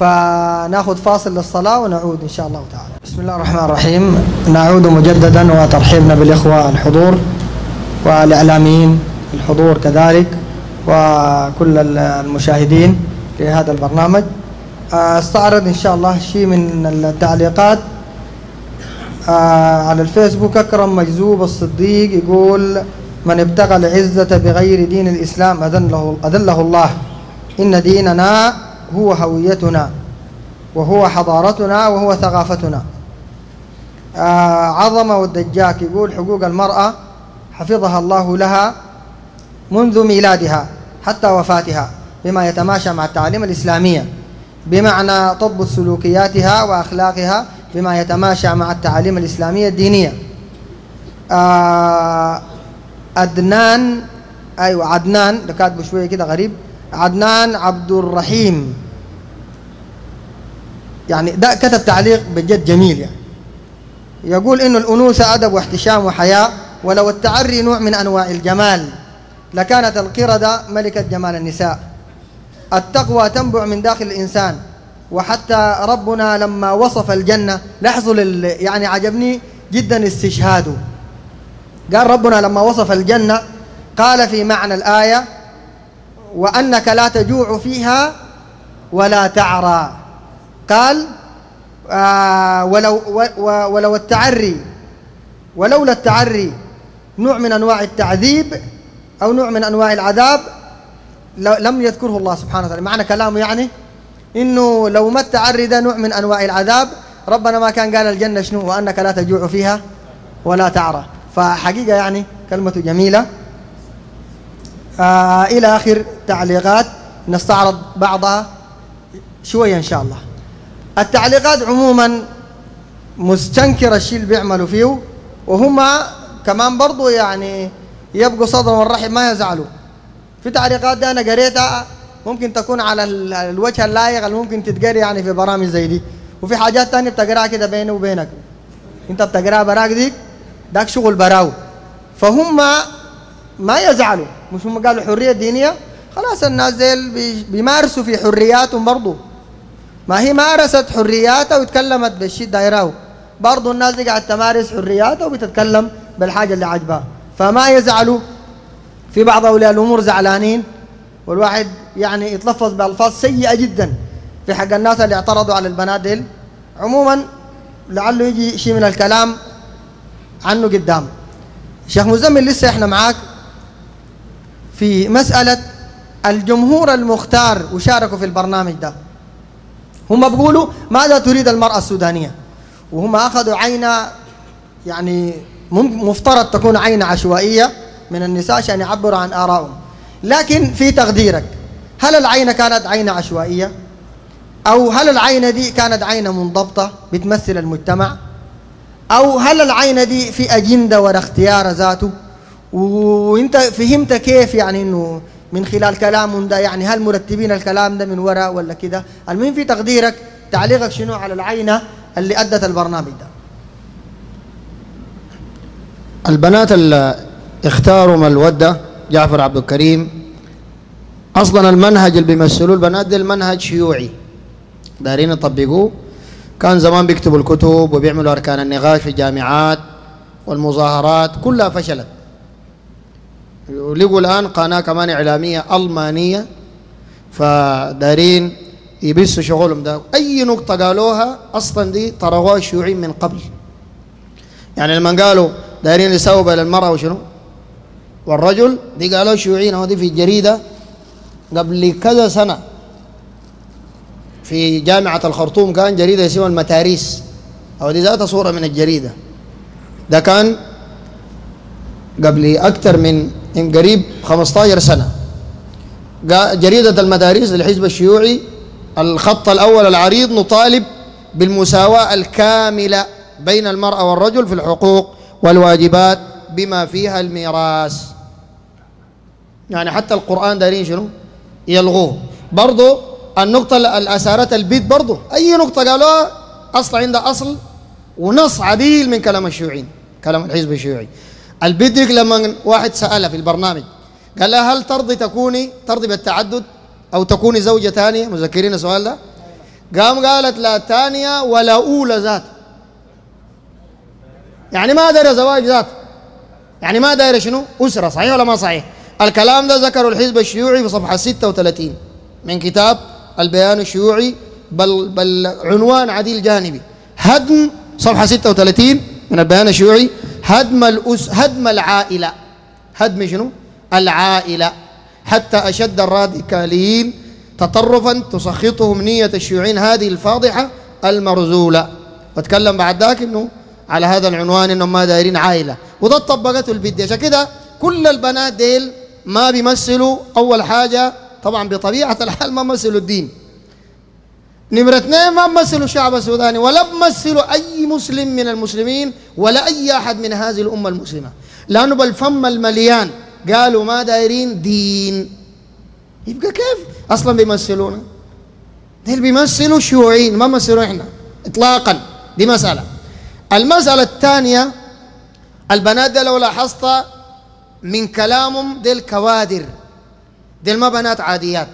Speaker 4: فناخذ فاصل للصلاه ونعود ان شاء الله تعالى. بسم الله الرحمن الرحيم. نعود مجددا وترحيبنا بالاخوه الحضور والاعلاميين الحضور كذلك وكل المشاهدين لهذا البرنامج. استعرض ان شاء الله شيء من التعليقات. على الفيسبوك اكرم مجذوب الصديق يقول من ابتغى العزة بغير دين الإسلام أذله, أذله الله، إن ديننا هو هويتنا وهو حضارتنا وهو ثقافتنا. آه عظمة والدجاك يقول حقوق المرأة حفظها الله لها منذ ميلادها حتى وفاتها بما يتماشى مع التعاليم الإسلامية، بمعنى تضبط سلوكياتها وأخلاقها بما يتماشى مع التعاليم الإسلامية الدينية. آه أدنان أيوة عدنان ده كاتبه شوية كده غريب، عدنان عبد الرحيم، يعني ده كتب تعليق بجد جميل. يعني يقول إنه الأنوثة أدب واحتشام وحياء، ولو التعري نوع من أنواع الجمال لكانت القردة ملكة جمال النساء. التقوى تنبع من داخل الإنسان، وحتى ربنا لما وصف الجنة، لاحظوا يعني عجبني جدا استشهاده. قال ربنا لما وصف الجنة قال في معنى الآية: وأنك لا تجوع فيها ولا تعرى. قال آه ولو ولو التعري ولولا التعري نوع من أنواع التعذيب أو نوع من أنواع العذاب لم يذكره الله سبحانه وتعالى. معنى كلامه يعني إنه لو ما التعري ده نوع من أنواع العذاب، ربنا ما كان قال الجنة شنو؟ وأنك لا تجوع فيها ولا تعرى. فحقيقة يعني كلمة جميلة. آه إلى آخر تعليقات نستعرض بعضها شوية إن شاء الله. التعليقات عموما مستنكر الشيء اللي بيعملوا فيه، وهم كمان برضو يعني يبقوا صدرا والرحم ما يزعلوا. في تعليقات دي أنا قريتها ممكن تكون على الوجه اللائق اللي ممكن تتقري يعني في برامج زي دي، وفي حاجات تانية بتقراها كده بيني وبينك، انت بتقراها براك ديك داك شغل براو. فهم ما يزعلوا، مش هم قالوا حرية دينية، خلاص الناس ديل بيمارسوا في حرياتهم برضو. ما هي مارست حرياتها وتكلمت بالشيء دايراو، برضو الناس دي قاعد تمارس حرياتها وبتتكلم بالحاجة اللي عجبها، فما يزعلوا. في بعض أولياء الأمور زعلانين، والواحد يعني يتلفظ بألفاظ سيئة جدا في حق الناس اللي اعترضوا على البنات ديل. عموما لعله يجي شيء من الكلام عنه قدام. شيخ مزمل لسه احنا معاك في مسألة الجمهور المختار وشاركوا في البرنامج ده. هم بيقولوا ماذا تريد المرأة السودانية، وهم أخذوا عينة يعني مفترض تكون عينة عشوائية من النساء عشان يعبروا عن آرائهم. لكن في تقديرك، هل العينة كانت عينة عشوائية، أو هل العينة دي كانت عينة منضبطة بتمثل المجتمع، أو هل العينة دي في أجندة ولا اختيار ذاته؟ وانت فهمت كيف يعني انه من خلال كلامهم ده، يعني هل مرتبين الكلام ده من وراء ولا كده؟ المهم في تقديرك تعليقك شنو على العينة اللي أدت البرنامج ده؟
Speaker 2: البنات اللي اختاروا من الودة جعفر عبد الكريم، أصلا المنهج اللي بيمثلوه البنات ده المنهج شيوعي دارين يطبقوه. كان زمان بيكتبوا الكتب وبيعملوا أركان النقاش في الجامعات، والمظاهرات كلها فشلت. ولقوا الآن قناة كمان إعلامية ألمانية، فدارين يبثوا شغلهم ده. أي نقطة قالوها أصلا دي طرقوها الشيوعيين من قبل. يعني لما قالوا دارين يساووا بين المرأة وشنو والرجل، دي قالوا الشيوعيين، هو دي في الجريدة قبل كذا سنة في جامعة الخرطوم، كان جريدة اسمها المتاريس، أو دي ذات صورة من الجريدة. ده كان قبل أكثر من قريب خمسة عشر سنة. جريدة المدارس للحزب الشيوعي، الخط الأول العريض: نطالب بالمساواة الكاملة بين المرأة والرجل في الحقوق والواجبات بما فيها الميراث. يعني حتى القرآن دارين شنو يلغوه. برضو النقطة اللي أثارت البيت، برضو أي نقطة قالوها أصلا عندها أصل ونص عديل من كلام الشيوعيين، كلام الحزب الشيوعي. البدرك لما واحد سألها في البرنامج قال لها هل ترضي تكوني ترضي بالتعدد أو تكوني زوجة ثانية؟ مذكرين السؤال ده؟ قام قالت لا ثانية ولا أولى ذات. يعني ما دايرة زواج ذات، يعني ما دايرة شنو أسرة. صحيح ولا ما صحيح؟ الكلام ده ذكره الحزب الشيوعي في صفحة ستة وثلاثين من كتاب البيان الشيوعي، بل بل عنوان عديل جانبي: هدم، صفحة ستة وثلاثين من البيان الشيوعي، هدم الأس هدم العائلة. هدم شنو؟ العائلة، حتى أشد الراديكاليين تطرفا تسخطهم نية الشيوعيين هذه الفاضحة المرزولة. وتكلم بعد ذاك إنه على هذا العنوان إنهم ما دايرين عائلة، وده طبقته البدية. عشان كده كل البنات ديل ما بيمثلوا، أول حاجة طبعا بطبيعة الحال ما مثلوا الدين. نمرة اثنين ما بمثلوا الشعب السوداني ولا بمثلوا أي مسلم من المسلمين ولا أي أحد من هذه الأمة المسلمة، لأنه بالفم المليان قالوا ما دايرين دين. يبقى كيف أصلا بيمثلونا؟ ديل بيمثلوا شيوعيين ما مثلوا إحنا إطلاقا. دي مسألة. المسألة الثانية، البنات دي لو لاحظت من كلامهم ديل كوادر، ديل ما بنات عاديات،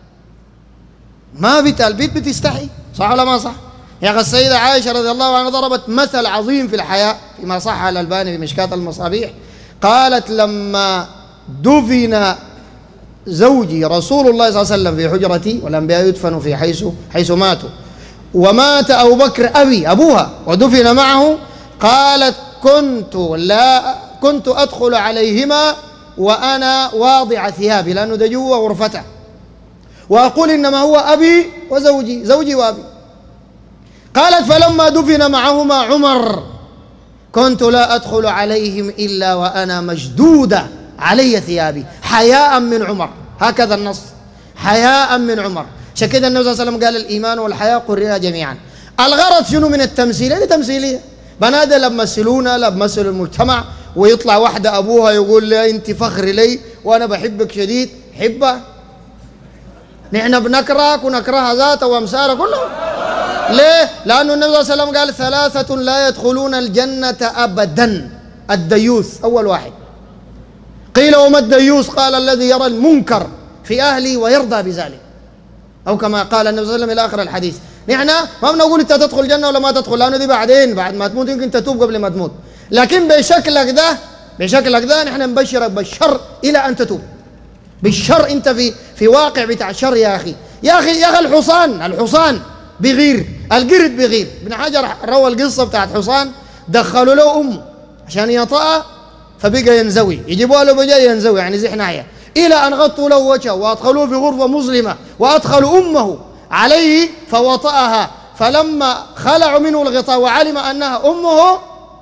Speaker 2: ما بت البيت بتستحي، صح ولا ما صح؟ يا أخي السيدة عائشة رضي الله عنها ضربت مثل عظيم في الحياة فيما صح على الألباني في مشكاة المصابيح، قالت لما دفن زوجي رسول الله صلى الله عليه وسلم في حجرتي، والأنبياء يدفنوا في حيث حيث ماتوا، ومات أبو بكر أبي أبوها ودفن معه، قالت كنت لا كنت أدخل عليهما وأنا واضع ثيابي، لأنه ده جوا غرفته، وأقول إنما هو أبي وزوجي، زوجي وأبي. قالت فلما دفن معهما عمر كنت لا أدخل عليهم إلا وأنا مشدودة علي ثيابي حياء من عمر. هكذا النص، حياء من عمر. عشان كده النبي صلى الله عليه وسلم قال الإيمان والحياء قرنا جميعا. الغرض شنو من التمثيل؟ هذه تمثيلية. بنادى لا بمثلونا لا بمثلوا المجتمع، ويطلع واحدة أبوها يقول لها أنت فخر لي وأنا بحبك شديد، حبها. نحن بنكرهك ونكرهها ذاتها وأمثالها كلهم. ليه؟ لأنه النبي صلى الله عليه وسلم قال ثلاثة لا يدخلون الجنة أبدا. الديوث أول واحد. قيل وما الديوث؟ قال الذي يرى المنكر في أهلي ويرضى بذلك، أو كما قال النبي صلى الله عليه وسلم إلى آخر الحديث. نحن ما بنقول أنت تدخل الجنة ولا ما تدخل، لأنه دي بعدين بعد ما تموت يمكن تتوب قبل ما تموت، لكن بشكلك ده بشكلك ده نحن نبشرك بالشر إلى أن تتوب. بالشر أنت في في واقع بتاع الشر يا أخي. يا أخي يا أخي الحصان الحصان بغير، القرد بغير. ابن حجر روى القصة بتاعت حصان دخلوا له أمه عشان يطأ فبقى ينزوي، يجيبوا له بجاي ينزوي يعني زي حناية، إلى أن غطوا له وجهه وأدخلوه في غرفة مظلمة وأدخلوا أمه عليه فوطأها، فلما خلعوا منه الغطاء وعلم أنها أمه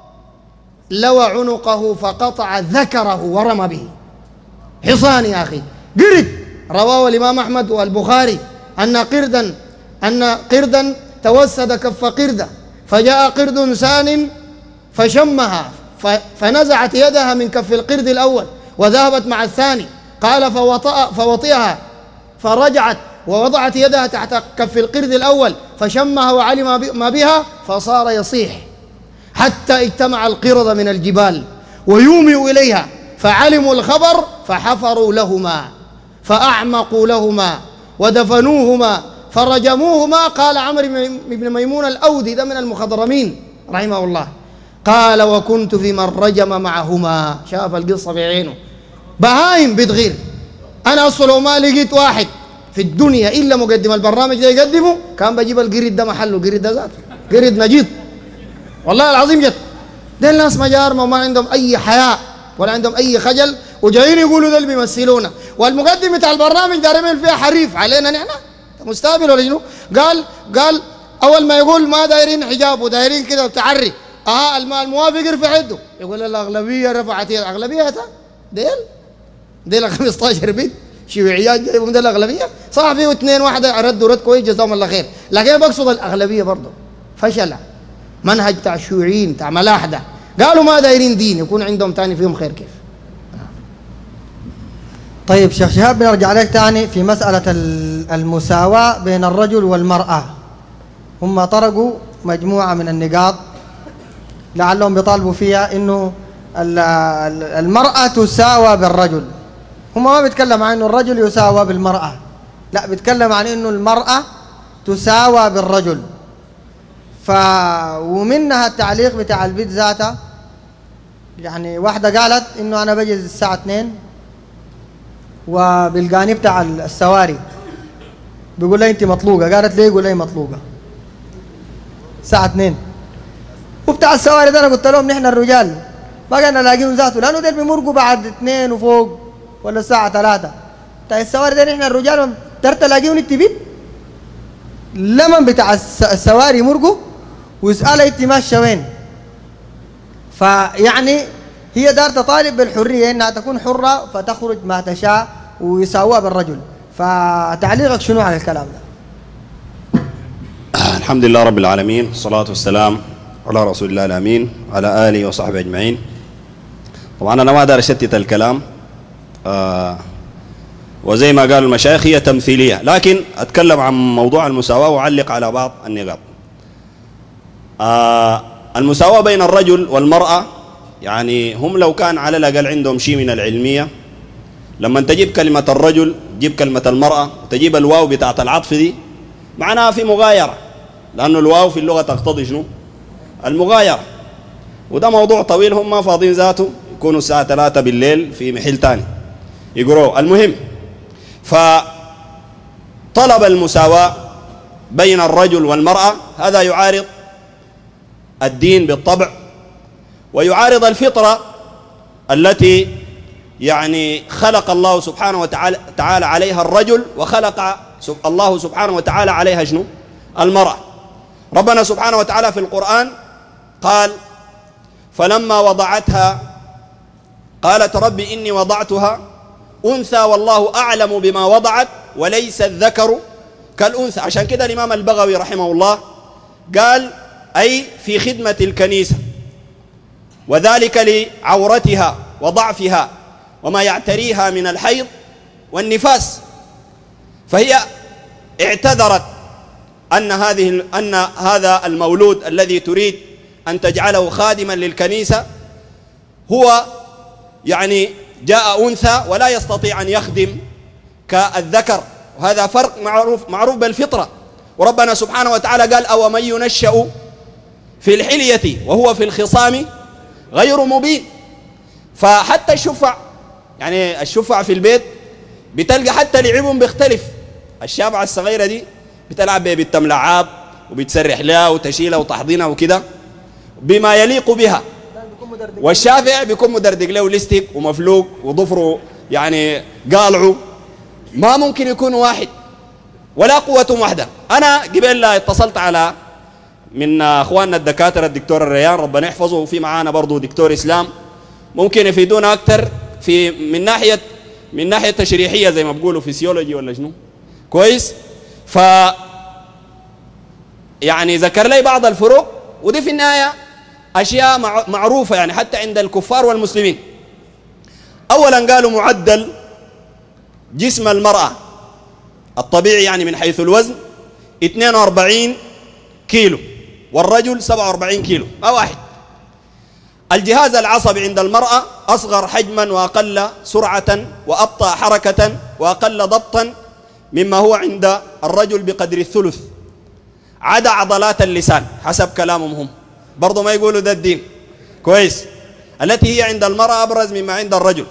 Speaker 2: لوى عنقه فقطع ذكره ورمى به. حصان يا أخي، قرد. رواه الإمام أحمد والبخاري أن قردا أن قردا توسد كف قردة، فجاء قرد ثان فشمها فنزعت يدها من كف القرد الأول وذهبت مع الثاني، قال فوطأ فوطئها فرجعت ووضعت يدها تحت كف القرد الأول فشمها وعلم ما بها فصار يصيح حتى اجتمع القرد من الجبال ويومئ إليها، فعلموا الخبر فحفروا لهما فأعمقوا لهما ودفنوهما فرجموهما. قال عمرو بن ميمون الأودي ده من المخضرمين رحمه الله، قال وكنت في من رجم معهما. شاف القصة بعينه. بهايم بتغير. أنا أصله ما لقيت واحد في الدنيا إلا مقدم البرنامج ده يقدمه كان بجيب القرد ده محله، القرد ده ذاته قرد نجيط والله العظيم جد. ده الناس مجارمة وما عندهم أي حياء ولا عندهم أي خجل، وجايين يقولوا ده اللي بيمثلونا. والمقدم بتاع البرنامج ده رمل فيها حريف علينا نحن مستقبل ولا شنو؟ قال قال أول ما يقول ما دايرين حجاب ودايرين كده وتعري اه الموافق يرفع يده، يقول الأغلبية رفعت يد. أغلبيتها ديل ديل خمستاشر بيت شيوعيات جايبهم ده الأغلبية. صح فيه اثنين واحدة ردوا رد كويس جزاهم الله خير، لكن بقصد الأغلبية برضه فشل منهج تاع الشيوعيين تاع ملاحدة. قالوا ما دايرين دين يكون عندهم تاني فيهم خير. كيف؟
Speaker 4: طيب شيخ شهاب بنرجع عليك تاني في مسألة المساواة بين الرجل والمرأة. هم طرقوا مجموعة من النقاط لعلهم بيطالبوا فيها إنه المرأة تساوى بالرجل. هم ما بيتكلم عن إنه الرجل يساوى بالمرأة، لا بيتكلم عن إنه المرأة تساوى بالرجل. ف ومنها التعليق بتاع البيت ذاتها، يعني واحدة قالت إنه أنا بجهز الساعة اثنين وبالقاني بتاع السواري بيقول لي أنت مطلوقة، قالت ليه؟ يقول لي مطلوقة الساعة اثنين. وبتاع السواري ده أنا قلت لهم نحن الرجال ما قلنا نلاقيهم ذاته، لأنه ديل بيمرقوا بعد اثنين وفوق ولا الساعة ثلاثة. بتاع السواري ده نحن الرجال ترى تلاقيهم أنت بيت لمن بتاع السواري يمرقوا ويسألها أنت ماشية وين. فيعني هي دار تطالب بالحرية إنها تكون حرة فتخرج ما تشاء ويساويها بالرجل. فتعليقك شنو على الكلام ده؟
Speaker 3: الحمد لله رب العالمين، والصلاة والسلام على رسول الله الأمين وعلى آله وصحبه أجمعين. طبعا أنا ما أقدر أشتت الكلام، آه وزي ما قالوا المشايخ هي تمثيلية، لكن أتكلم عن موضوع المساواة وأعلق على بعض النقاط. آه المساواة بين الرجل والمرأة، يعني هم لو كان على الأقل عندهم شيء من العلمية، لما تجيب كلمة الرجل تجيب كلمة المرأة وتجيب الواو بتاعت العطف دي، معناها في مغايرة، لأنه الواو في اللغة تقتضي شنو؟ المغايرة. وده موضوع طويل، هم ما فاضيين ذاته، يكونوا الساعة ثلاثة بالليل في محل تاني يقروه. المهم، فطلب المساواة بين الرجل والمرأة هذا يعارض الدين بالطبع، ويعارض الفطرة التي يعني خلق الله سبحانه وتعالى تعالى عليها الرجل، وخلق الله سبحانه وتعالى عليها شنو؟ المرأة. ربنا سبحانه وتعالى في القرآن قال: فلما وضعتها قالت رب إني وضعتها أنثى والله أعلم بما وضعت وليس الذكر كالأنثى. عشان كده الإمام البغوي رحمه الله قال: أي في خدمة الكنيسة، وذلك لعورتها وضعفها وما يعتريها من الحيض والنفاس. فهي اعتذرت أن هذه أن هذا المولود الذي تريد أن تجعله خادما للكنيسة هو يعني جاء أنثى ولا يستطيع أن يخدم كالذكر، وهذا فرق معروف معروف بالفطرة. وربنا سبحانه وتعالى قال: أو من ينشأ في الحلية وهو في الخصام غير مبين. فحتى الشفع، يعني الشفع في البيت بتلقى حتى لعبهم بيختلف. الشافعة الصغيرة دي بتلعب بها بالتملعاب وبتسرح لها وتشيلها وتحضينها وكده بما يليق بها، والشافع بيكون مدردق له لستيك ومفلوق وضفره يعني قالعه، ما ممكن يكون واحد ولا قوة واحدة. أنا قبل لا اتصلت على من أخواننا الدكاترة الدكتور الريان ربنا يحفظه، وفي معانا برضو دكتور إسلام ممكن يفيدونا أكثر في من ناحية من ناحية تشريحية زي ما بقولوا فيسيولوجي ولا شنو كويس. ف يعني ذكر لي بعض الفروق، ودي في النهاية أشياء معروفة يعني حتى عند الكفار والمسلمين. أولا قالوا معدل جسم المرأة الطبيعي يعني من حيث الوزن اثنين وأربعين كيلو، والرجل سبعة وأربعين كيلو، ما واحد. الجهاز العصبي عند المرأة أصغر حجما وأقل سرعة وأبطأ حركة وأقل ضبطا مما هو عند الرجل بقدر الثلث، عدا عضلات اللسان حسب كلامهم هم، برضو ما يقولوا ده الدين كويس، التي هي عند المرأة أبرز مما عند الرجل.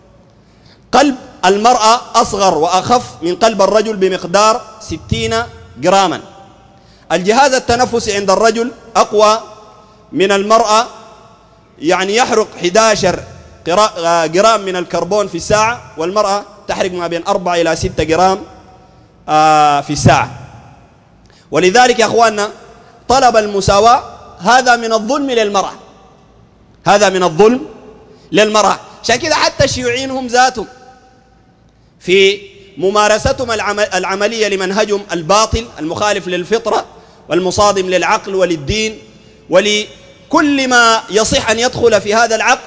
Speaker 3: قلب المرأة أصغر وأخف من قلب الرجل بمقدار ستين جراما. الجهاز التنفسي عند الرجل أقوى من المرأة، يعني يحرق أحد عشر جرام من الكربون في الساعة، والمرأة تحرق ما بين أربعة إلى ستة جرام في الساعة. ولذلك يا أخواننا طلب المساواة هذا من الظلم للمرأة، هذا من الظلم للمرأة. عشان كده حتى الشيوعيين هم ذاتهم في ممارستهم العملية لمنهجهم الباطل المخالف للفطرة والمصادم للعقل وللدين ولكل ما يصح أن يدخل في هذا العقل،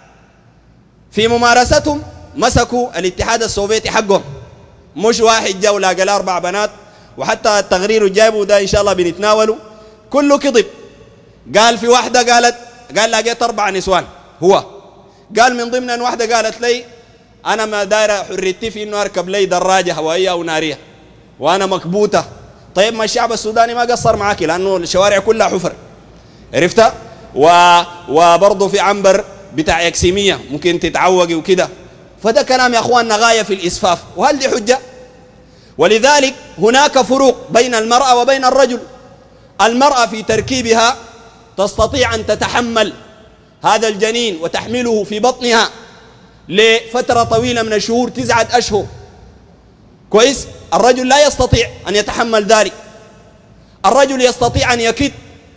Speaker 3: في ممارستهم مسكوا الاتحاد السوفيتي حقهم، مش واحد جاء ولاقى له أربع بنات، وحتى التغرير جايبه ده إن شاء الله بنتناوله كله كذب. قال في واحدة قالت قال لقيت أربع نسوان، هو قال من ضمن واحدة قالت لي أنا ما دايرة حريتي في إنه أركب لي دراجة هوائية أو نارية وأنا مكبوتة. طيب ما الشعب السوداني ما قصر معك، لأنه الشوارع كلها حفر، عرفتها؟ و... وبرضه في عنبر بتاع يكسيمية ممكن تتعوقي وكده. فده كلام يا أخواننا غاية في الإسفاف، وهل دي حجة؟ ولذلك هناك فروق بين المرأة وبين الرجل. المرأة في تركيبها تستطيع أن تتحمل هذا الجنين وتحمله في بطنها لفترة طويلة من الشهور، تسعة أشهر كويس. الرجل لا يستطيع أن يتحمل ذلك. الرجل يستطيع أن يكد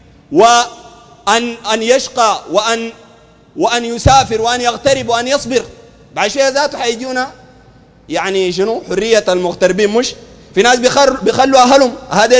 Speaker 3: وأن أن يشقى وأن وأن يسافر وأن يغترب وأن يصبر. بعد شوية ذاته حيجونا يعني شنو حرية المغتربين، مش في ناس بيخر بيخلوا أهلهم هذا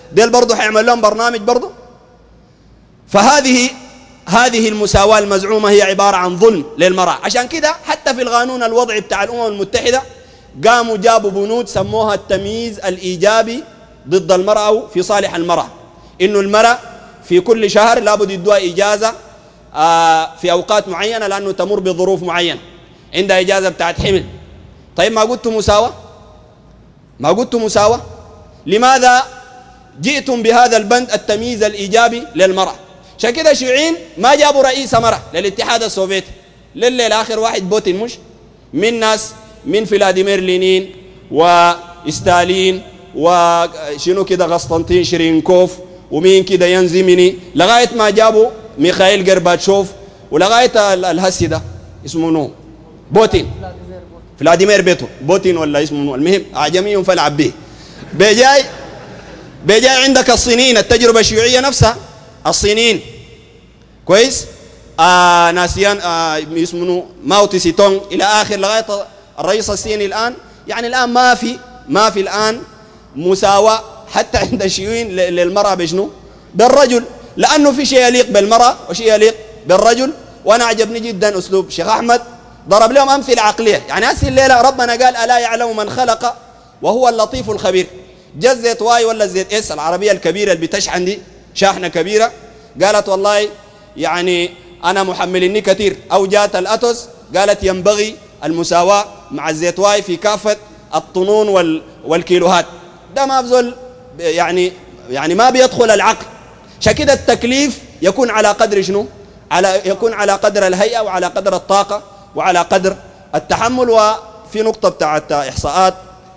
Speaker 3: ديل برضه حيعمل لهم برنامج برضه. فهذه هذه المساواة المزعومة هي عبارة عن ظلم للمرأة. عشان كده حتى في القانون الوضعي بتاع الأمم المتحدة قاموا جابوا بنود سموها التمييز الإيجابي ضد المرأة في صالح المرأة، إنه المرأة في كل شهر لابد يدوها إجازة آه في أوقات معينة لأنه تمر بظروف معينة، عندها إجازة بتاعت حمل. طيب ما قلت مساواة؟ ما قلت مساواة؟ لماذا جئتم بهذا البند التمييز الإيجابي للمرأة؟ عشان كده الشيوعيين ما جابوا رئيسة مرأة للاتحاد السوفيتي، لليل آخر واحد بوتين مش من ناس من فلاديمير لينين وستالين وشنو كده قسطنطين شرينكوف ومين كده ينزمني، لغاية ما جابوا ميخائيل غورباتشوف، ولغاية الهسي ده اسمه نو بوتين فلاديمير بيتو بوتين ولا اسمه نو، المهم أعجمي فلعب به. بجاي بجاي عندك الصينيين، التجربة الشيوعية نفسها الصينيين كويس، آه ناسيان آه اسمه ماو تسي تونغ إلى آخر لغاية الرئيس الصيني الآن. يعني الآن ما في ما في الآن مساواة حتى عند الشيوعيين للمرأة بشنو؟ بالرجل، لأنه في شيء يليق بالمرأة وشيء يليق بالرجل. وأنا عجبني جدا أسلوب شيخ أحمد، ضرب لهم أمثلة عقلية. يعني هسه الليلة ربنا قال ألا يعلم من خلق وهو اللطيف الخبير. جا الزيت واي ولا الزيت اس العربية الكبيرة اللي بتشحن دي شاحنة كبيرة، قالت والله يعني أنا محملني كثير، أو جات الأتوس قالت ينبغي المساواة مع الزيت واي في كافة الطنون وال والكيلوهات. ده ما بزول يعني يعني ما بيدخل العقل. عشان كده التكليف يكون على قدر شنو؟ على يكون على قدر الهيئة وعلى قدر الطاقة وعلى قدر التحمل. وفي نقطة بتاعت إحصاءات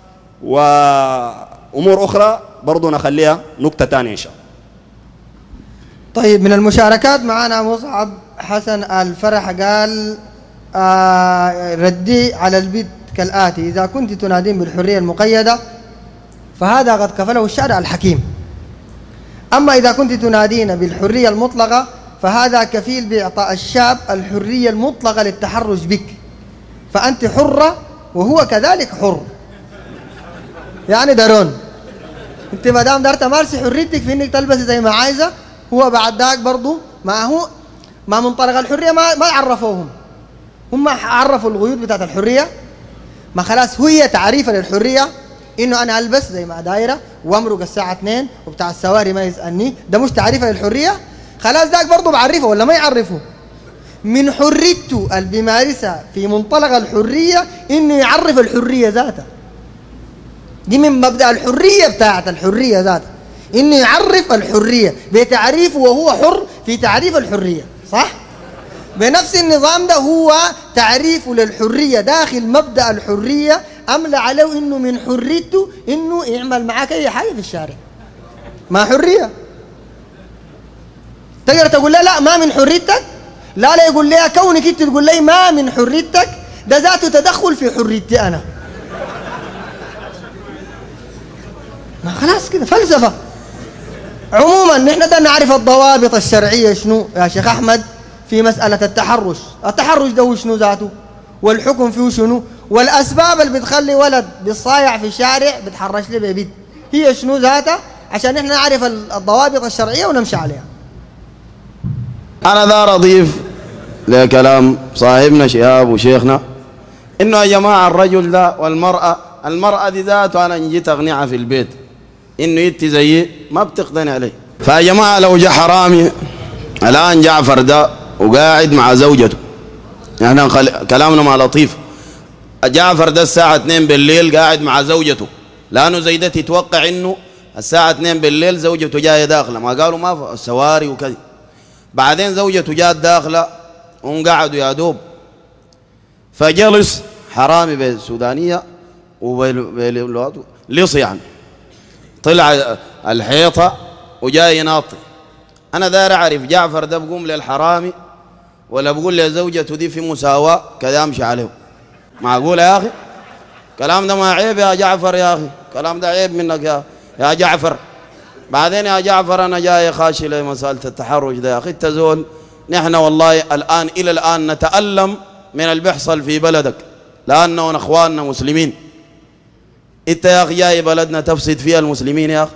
Speaker 3: وأمور أخرى برضو نخليها نقطة ثانية إن شاء الله.
Speaker 4: طيب من المشاركات معنا مصعب حسن الفرح قال آه ردي على البيت كالآتي: إذا كنت تنادين بالحرية المقيدة فهذا قد كفله الشارع الحكيم، أما إذا كنت تنادين بالحرية المطلقة فهذا كفيل بإعطاء الشعب الحرية المطلقة للتحرش بك، فأنت حرة وهو كذلك حر. يعني دارون أنت ما دام دار تمارسي حريتك في إنك تلبسي زي ما عايزة، هو بعد ذاك برضه ما هو ما منطلق الحرية ما ما عرفوهم، هم عرفوا القيود بتاعت الحرية. ما خلاص هي تعريفا للحرية إنه أنا ألبس زي ما دايرة وأمرق الساعة اثنين وبتاع السواري ما يسألني، ده مش تعريفا للحرية. خلاص ذاك برضه بعرفه ولا ما يعرفه؟ من حريته اللي بيمارسها في منطلق الحرية إنه يعرف الحرية ذاتها. دي من مبدأ الحرية بتاعت الحرية ذاتها، إنه يعرف الحرية بتعريفه وهو حر في تعريف الحرية، صح؟ بنفس النظام ده هو تعريفه للحرية داخل مبدأ الحرية أملى عليه إنه من حريته إنه يعمل معاك أي حاجة في الشارع. ما حرية تقدر تقول لا لا ما من حريتك، لا لا يقول لي كونك انت تقول لي ما من حريتك، ده ذاته تدخل في حريتي أنا. ما خلاص كده فلسفة. عموما نحن ده نعرف الضوابط الشرعية شنو يا شيخ أحمد في مسألة التحرش. التحرش ده هو شنو ذاته، والحكم فيه شنو، والأسباب اللي بتخلي ولد بالصايع في الشارع بتحرش له ببيت هي شنو ذاتها، عشان نحن نعرف الضوابط الشرعية ونمشي عليها.
Speaker 5: أنا دار أضيف لكلام صاحبنا شهاب وشيخنا إنه يا جماعة الرجل ده والمرأة، المرأة دي ذاته أنا جيت أقنعها في البيت إنه يتي زيي ما بتقتنع عليه. فيا جماعة لو جاء حرامي الآن جعفر ده وقاعد مع زوجته، يعني كلامنا مع لطيف، جعفر ده الساعة اثنين بالليل قاعد مع زوجته، لأنه زي ده تتوقع إنه الساعة اثنين بالليل زوجته جاية داخلة، ما قالوا ما السواري وكذا. بعدين زوجته جات داخلة وهم قعدوا يا دوب، فجلس حرامي بالسودانية وباللغات لص يعني طلع الحيطة وجاي يناطي. أنا داير أعرف جعفر ده بقوم للحرامي ولا بقول لزوجته دي في مساواة كذا أمشي عليه؟ معقول يا أخي؟ كلام ده ما عيب يا جعفر يا أخي، كلام ده عيب منك يا يا جعفر. بعدين يا جعفر أنا جاي خاشي لمسألة التحرش ده يا أخي، أنت زول نحن والله الآن إلى الآن نتألم من اللي بيحصل في بلدك لأنه أخواننا مسلمين. أنت يا أخي جاي بلدنا تفسد فيها المسلمين يا أخي،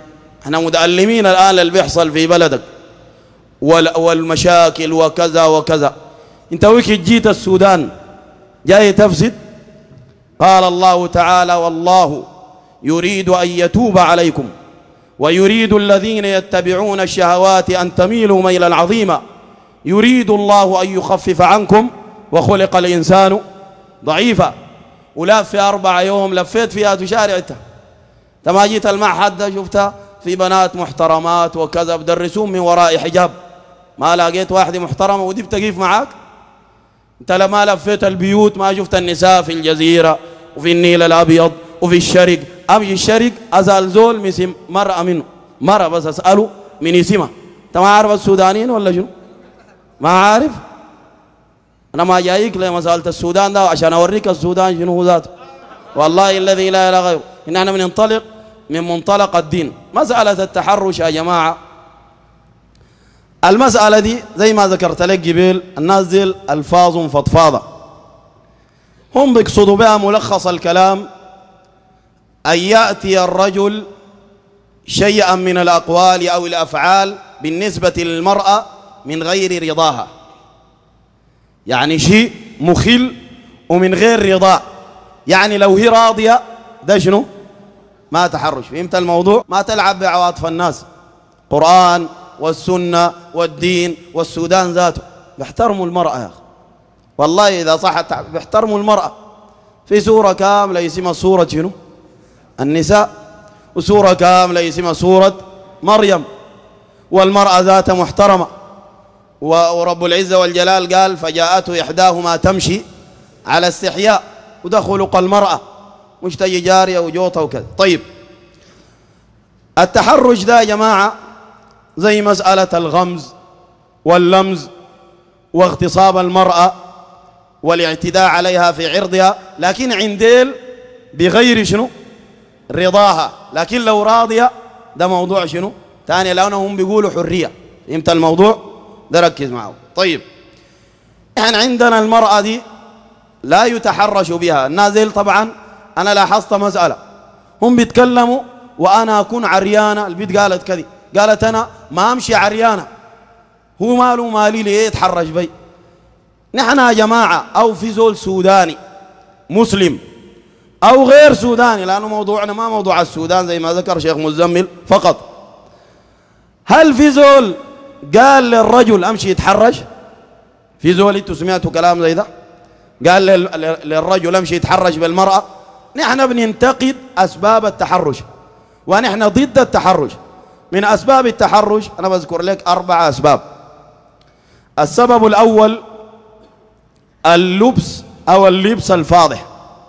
Speaker 5: احنا متألمين الآن اللي بيحصل في بلدك والمشاكل وكذا وكذا. انت ويك جيت السودان جاي تفسد؟ قال الله تعالى: والله يريد أن يتوب عليكم ويريد الذين يتبعون الشهوات أن تميلوا ميلا عظيما يريد الله أن يخفف عنكم وخلق الإنسان ضعيفا. ولف في أربع يوم لفيت فيها تشارع انت ما جيت المعهد ده شفتها في بنات محترمات وكذا بدرسون من وراء حجاب، ما لقيت واحدة محترمة ودي بتقيف معاك؟ انت لما لفيت البيوت ما شفت النساء في الجزيرة وفي النيل الأبيض وفي الشرق؟ أمشي الشرق أزال زول مسم مرأة منه، مرة بس أسأله من اسمها. انت ما عارف السودانيين ولا شنو؟ ما عارف؟ أنا ما جايك لمسألة السودان ده عشان أوريك السودان شنو هو ذاته، والله الذي لا إله غيره. إن احنا بننطلق من منطلق الدين. مسألة التحرش يا جماعة، المسألة دي زي ما ذكرت لك قبل، الناس دي ألفاظ فضفاضة، هم بيقصدوا بها ملخص الكلام أن يأتي الرجل شيئا من الأقوال أو الأفعال بالنسبة للمرأة من غير رضاها، يعني شيء مخل ومن غير رضا، يعني لو هي راضية ده شنو؟ ما تحرش. فهمت الموضوع؟ ما تلعب بعواطف الناس. قرآن والسنة والدين والسودان ذاته بيحترموا المرأة يا أخي، والله إذا صحت بيحترموا المرأة. في سورة كاملة اسمها سورة شنو؟ النساء، وسورة كاملة اسمها سورة مريم، والمرأة ذاتها محترمة. ورب العزة والجلال قال: فجاءته إحداهما تمشي على استحياء، وده خلق المرأة، مش تجي جارية وجوطة وكذا. طيب التحرش ده يا جماعة زي مسألة الغمز واللمز واغتصاب المرأة والاعتداء عليها في عرضها، لكن عنديل بغير شنو؟ رضاها. لكن لو راضية ده موضوع شنو؟ تاني، لأنهم بيقولوا حرية. فهمت الموضوع؟ ده ركز معه. طيب احنا عندنا المرأة دي لا يتحرش بها. النازل طبعا أنا لاحظت مسألة، هم بيتكلموا وأنا أكون عريانة. البيت قالت كذي، قالت أنا ما أمشي عريانة، هو ماله مالي ليه يتحرش بي؟ نحن يا جماعة أو في زول سوداني مسلم أو غير سوداني، لأنه موضوعنا ما موضوع السودان زي ما ذكر شيخ مزمل فقط، هل في زول قال للرجل أمشي يتحرش؟ في زول انتوا سمعتوا كلام زي ده قال للرجل أمشي يتحرش بالمرأة؟ نحن بننتقد أسباب التحرش ونحن ضد التحرش. من أسباب التحرش أنا بذكر لك أربع أسباب. السبب الأول اللبس أو اللبس الفاضح.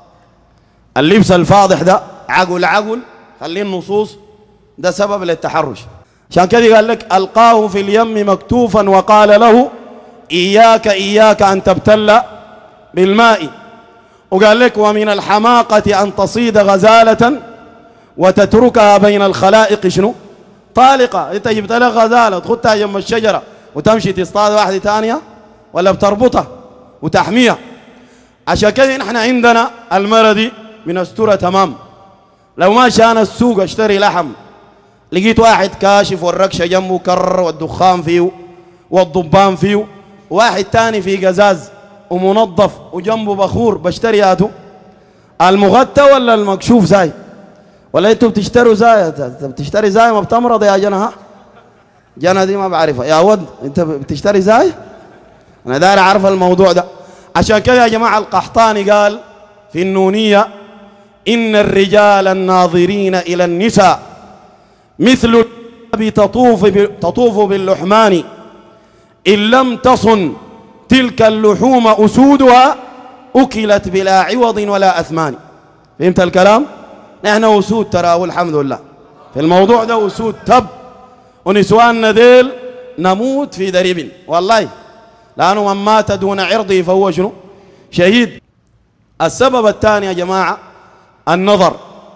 Speaker 5: اللبس الفاضح ده عقل عقل خليه النصوص ده سبب للتحرش. عشان كده قال لك: ألقاه في اليم مكتوفا وقال له إياك إياك أن تبتل بالماء. وقال لك: ومن الحماقة أن تصيد غزالة وتتركها بين الخلائق شنو؟ طالقة. انت جبت لك غزالة تخدها جنب الشجرة وتمشي تصطاد واحدة ثانية ولا بتربطها وتحميها؟ عشان كده نحن عندنا المرة دي بنسترها تمام. لو ما شان السوق اشتري لحم لقيت واحد كاشف والركشة جنبه كر والدخان فيه والضبان فيه، واحد تاني في قزاز ومنظف وجنبه بخور، بشترياته المغطى ولا المكشوف زاي؟ ولا انتوا بتشتروا زاي؟ بتشتري زاي ما بتمرض يا جنى؟ ها جنى دي ما بعرفها يا ود، انت بتشتري زاي؟ انا داير اعرف الموضوع ده. عشان كده يا جماعه القحطاني قال في النونيه: ان الرجال الناظرين الى النساء مثل تطوف تطوف باللحمان ان لم تصن تلك اللحوم اسودها اكلت بلا عوض ولا اثمان. فهمت الكلام؟ نحن اسود ترى والحمد لله في الموضوع ده، اسود تب، ونسواننا ديل نموت في دريب والله، لانه من مات دون عرضه فهو شنو؟ شهيد. السبب الثاني يا جماعه النظر.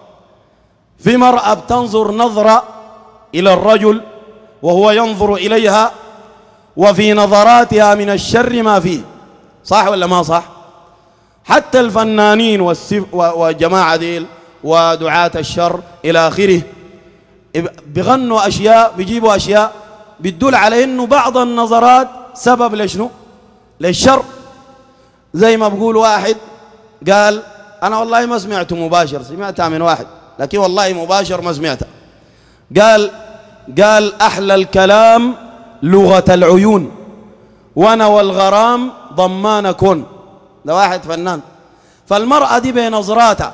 Speaker 5: في مرأة بتنظر نظرة إلى الرجل وهو ينظر إليها، وفي نظراتها من الشر ما فيه. صح ولا ما صح؟ حتى الفنانين والجماعة ديل ودعاة الشر إلى آخره بغنوا أشياء بيجيبوا أشياء بتدل على إنه بعض النظرات سبب لشنو؟ للشر. زي ما بقول واحد قال أنا والله ما سمعته مباشر، سمعتها من واحد لكن والله مباشر ما سمعتها. قال قال أحلى الكلام لغة العيون وأنا والغرام ضمان كن. ده واحد فنان. فالمرأة دي بنظراتها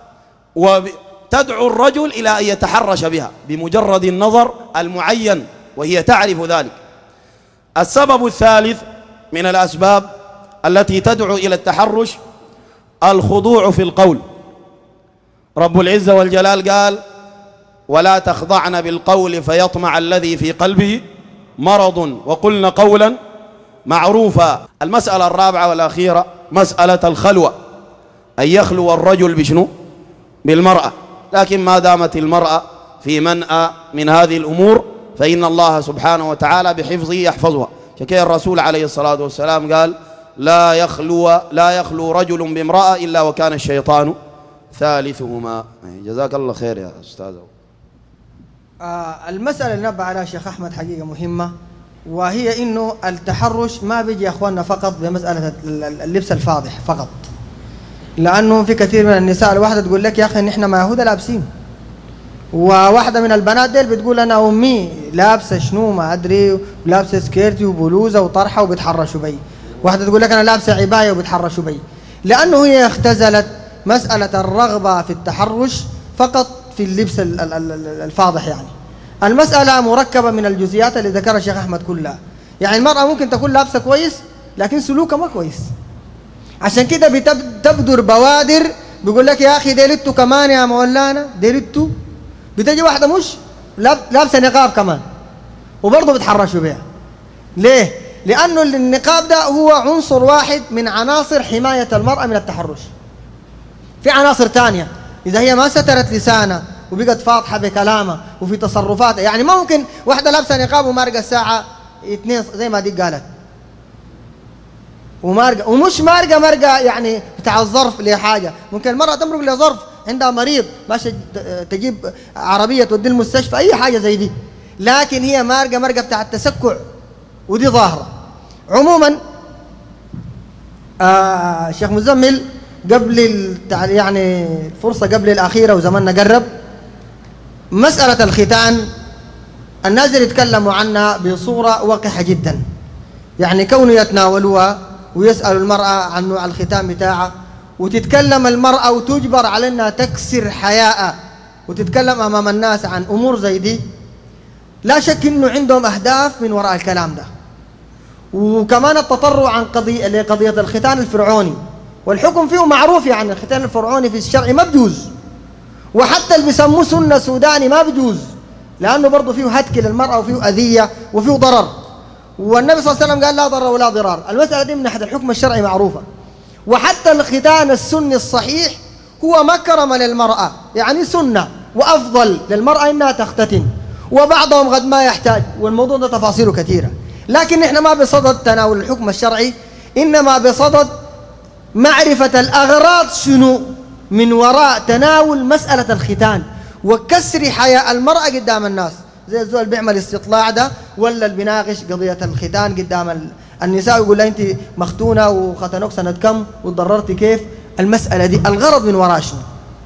Speaker 5: وتدعو الرجل إلى أن يتحرش بها بمجرد النظر المعين وهي تعرف ذلك. السبب الثالث من الأسباب التي تدعو إلى التحرش الخضوع في القول. رب العزة والجلال قال ولا تخضعن بالقول فيطمع الذي في قلبه مرض وقلن قولا معروفا. المسألة الرابعة والأخيرة مسألة الخلوة، أن يخلو الرجل بشنو؟ بالمرأة. لكن ما دامت المرأة في منأى من هذه الأمور فإن الله سبحانه وتعالى بحفظه يحفظها. شكي الرسول عليه الصلاة والسلام قال لا يخلو لا يخلو رجل بامرأة إلا وكان الشيطان ثالثهما. جزاك الله خير يا أستاذ.
Speaker 4: آه المسألة اللي نبه عليها الشيخ أحمد حقيقة مهمة، وهي إنه التحرش ما بيجي يا أخواننا فقط بمسألة اللبس الفاضح فقط، لأنه في كثير من النساء الواحدة تقول لك يا أخي نحن ما يهودا لابسين، وواحدة من البنات ديل بتقول أنا أمي لابسة شنو ما أدري، ولابسة سكيرتي وبلوزة وطرحة وبتحرشوا بي. واحدة تقول لك أنا لابسة عباية وبتحرشوا بي، لأنه هي اختزلت مسألة الرغبة في التحرش فقط في اللبس الفاضح. يعني المسألة مركبة من الجزئيات اللي ذكرها الشيخ أحمد كلها. يعني المرأة ممكن تكون لابسة كويس لكن سلوكها ما كويس، عشان كده بتبدر بوادر بيقول لك يا أخي ديرتو كمان يا مولانا ديرتو. بتجي واحدة مش لابسة نقاب كمان وبرضه بتحرشوا بها. ليه؟ لأنه النقاب ده هو عنصر واحد من عناصر حماية المرأة من التحرش. في عناصر تانية إذا هي ما سترت لسانها وبقت فاضحة بكلامها وفي تصرفاتها. يعني ما ممكن واحدة لابسة نقاب ومارقة الساعة اثنين زي ما دي قالت، ومارقة ومش مارقة مارقة يعني بتاع الظرف لحاجة. ممكن المرأة تمرق لظرف، عندها مريض ماشي تجيب عربية تودي المستشفى أي حاجة زي دي، لكن هي مارقة مارقة بتاع التسكع ودي ظاهرة. عموما آه الشيخ مزمل قبل يعني الفرصة قبل الأخيرة وزماننا قرب، مسألة الختان الناس اللي يتكلموا عنها بصورة وقحة جدا. يعني كونه يتناولوها ويسألوا المرأة عن نوع الختان بتاعها، وتتكلم المرأة وتجبر على أنها تكسر حياءها وتتكلم أمام الناس عن أمور زي دي، لا شك أنه عندهم أهداف من وراء الكلام ده. وكمان التطرع عن قضية لقضية الختان الفرعوني، والحكم فيه معروف. يعني الختان الفرعوني في الشرع ما بجوز، وحتى اللي بيسموه سنة سوداني ما بجوز، لأنه برضه فيه هتك للمرأة وفيه أذية وفيه ضرر. والنبي صلى الله عليه وسلم قال لا ضرر ولا ضرار. المسألة دي من ناحية الحكم الشرعي معروفة. وحتى الختان السني الصحيح هو مكرم للمرأة، يعني سنة وأفضل للمرأة إنها تختتن، وبعضهم قد ما يحتاج، والموضوع ده تفاصيله كثيرة. لكن إحنا ما بصدد تناول الحكم الشرعي، إنما بصدد معرفة الأغراض شنو من وراء تناول مسألة الختان وكسر حياء المرأة قدام الناس، زي الزول اللي بيعمل استطلاع ده ولا اللي بيناقش قضية الختان قدام النساء ويقول لها أنت مختونة وختنوك سنة كم وتضررتي كيف. المسألة دي الغرض من وراء شنو؟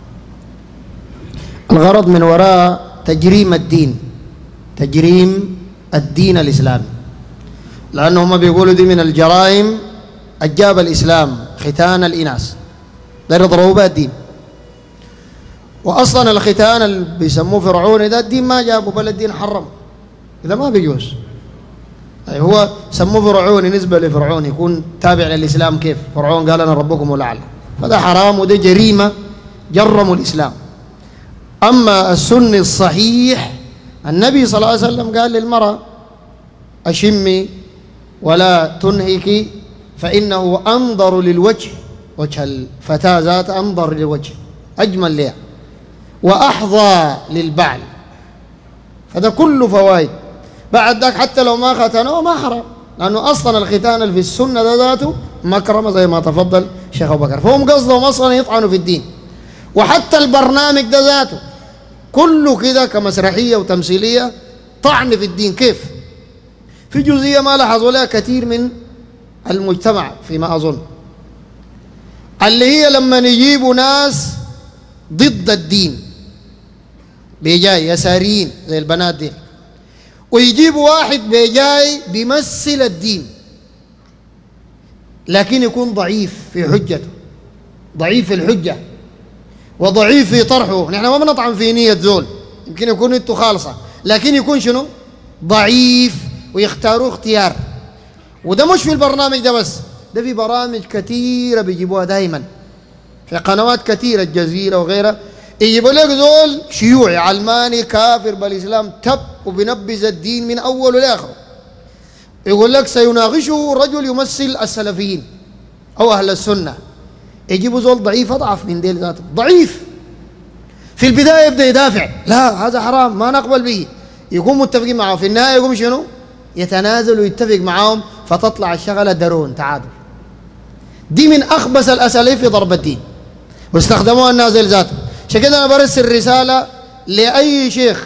Speaker 2: الغرض من وراء تجريم الدين، تجريم الدين الإسلامي، لأنه هم بيقولوا دي من الجرائم أجاب الإسلام ختان الإناث، ده يضربوا بها الدين. وأصلا الختان اللي بيسموه فرعوني ده الدين ما جابه بل الدين حرم، إذا ما بيجوز. أي هو سموه فرعوني نسبة لفرعون يكون تابع للإسلام. كيف فرعون قال أنا ربكم الأعلى، فده حرام وده جريمة جرموا الإسلام. أما السني الصحيح النبي صلى الله عليه وسلم قال للمرأة أشمي ولا تنهكي فإنه أنظر للوجه، وجه الفتاة ذات أنظر للوجه أجمل لها وأحظى للبعل، هذا كله فوائد. بعد ذاك حتى لو ما ختنوه ما حرام، لأنه أصلا الختان اللي في السنة ده ذاته مكرمة زي ما تفضل شيخ أبو بكر. فهم قصدهم أصلا يطعنوا في الدين. وحتى البرنامج ده ذاته كله كده كمسرحية وتمثيلية، طعن في الدين. كيف؟ في جزئية ما لاحظوا لها كثير من المجتمع فيما أظن، اللي هي لما يجيبوا ناس ضد الدين بيجاي يساريين زي البنات دي، ويجيبوا واحد بيجاي بيمثل الدين لكن يكون ضعيف في حجته، ضعيف في الحجة وضعيف في طرحه. نحن ما بنطعن في نية زول، يمكن يكون انتو خالصة، لكن يكون شنو؟ ضعيف، ويختاروه اختيار. وده مش في البرنامج ده بس، ده في برامج كثيرة بيجيبوها دائما في قنوات كثيرة، الجزيرة وغيرها، يجيبوا لك زول شيوعي علماني كافر بالإسلام تب وبينبذ الدين من أوله لآخره، يقول لك سيناقشه رجل يمثل السلفيين أو أهل السنة، يجيبوا زول ضعيف أضعف من ديل ذاته، ضعيف في البداية يبدأ يدافع، لا هذا حرام ما نقبل به، يكون متفقين معه، في النهاية يقوم شنو؟ يتنازل ويتفق معهم، فتطلع الشغلة درون تعادل. دي من أخبث الأساليب في ضرب الدين، واستخدموها الناس ذاته. عشان كده أنا برسل رسالة لأي شيخ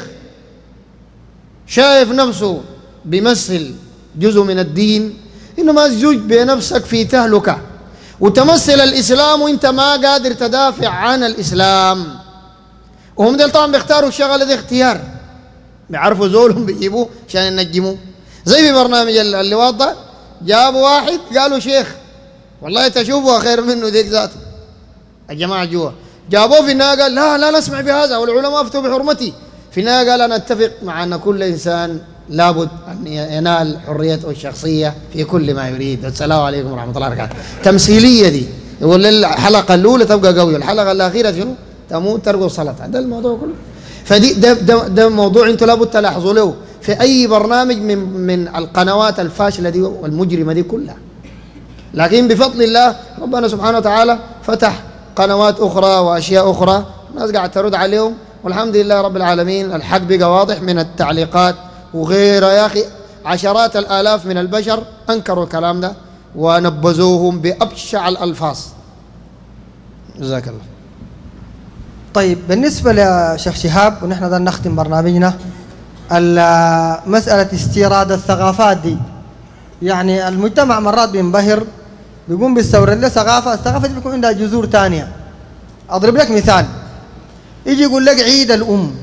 Speaker 2: شايف نفسه بيمثل جزء من الدين، إنه ما تزوج بنفسك في تهلكة وتمثل الإسلام وإنت ما قادر تدافع عن الإسلام. وهم دول طبعا بيختاروا الشغلة دي اختيار، بيعرفوا زولهم بيجيبوه عشان ينجموه. زي في برنامج اللواط ده، جابوا واحد قالوا شيخ والله تشوفوا خير منه ديك ذاته الجماعة جوا، جابوه في النهاية قال لا لا نسمع بهذا والعلماء افتوا بحرمتي. في النهاية قال أنا أتفق مع أن كل إنسان لابد أن ينال حريته الشخصية في كل ما يريد. السلام عليكم ورحمة الله وبركاته. تمثيلية دي، يقول الحلقة الأولى تبقى قوية، الحلقة الأخيرة شنو؟ تموت ترقص سلطة. ده الموضوع كله. فدي ده, ده, ده موضوع أنتم لابد تلاحظوا له في أي برنامج من من القنوات الفاشلة دي والمجرمة دي كلها. لكن بفضل الله ربنا سبحانه وتعالى فتح قنوات أخرى وأشياء أخرى، الناس قاعد ترد عليهم، والحمد لله رب العالمين. الحق بقى واضح من التعليقات وغيرها. يا أخي عشرات الآلاف من البشر أنكروا الكلام ده ونبذوهم بأبشع الألفاظ. جزاك الله.
Speaker 4: طيب بالنسبة لشيخ شهاب، ونحن ده نختم برنامجنا، مسألة استيراد الثقافات دي، يعني المجتمع مرات بينبهر بيقوم بيستورد له ثقافة، الثقافة دي بيكون عندها جذور ثانية. أضرب لك مثال، يجي يقول لك عيد الأم،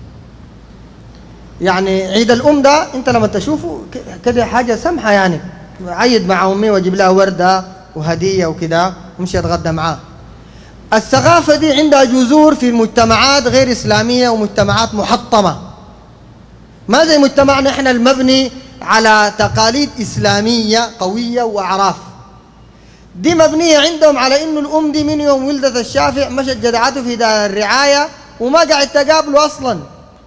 Speaker 4: يعني عيد الأم ده أنت لما تشوفه كده حاجة سمحة، يعني عيد مع أمي وأجيب لها وردة وهدية وكده ومشي أتغدى معاه. الثقافة دي عندها جذور في المجتمعات غير إسلامية ومجتمعات محطمة، ما زي مجتمعنا إحنا المبني على تقاليد إسلامية قوية وأعراف. دي مبنية عندهم على إنه الأم دي من يوم ولدت الشافع مشت جدعته في دار الرعاية وما قاعد تقابله أصلا.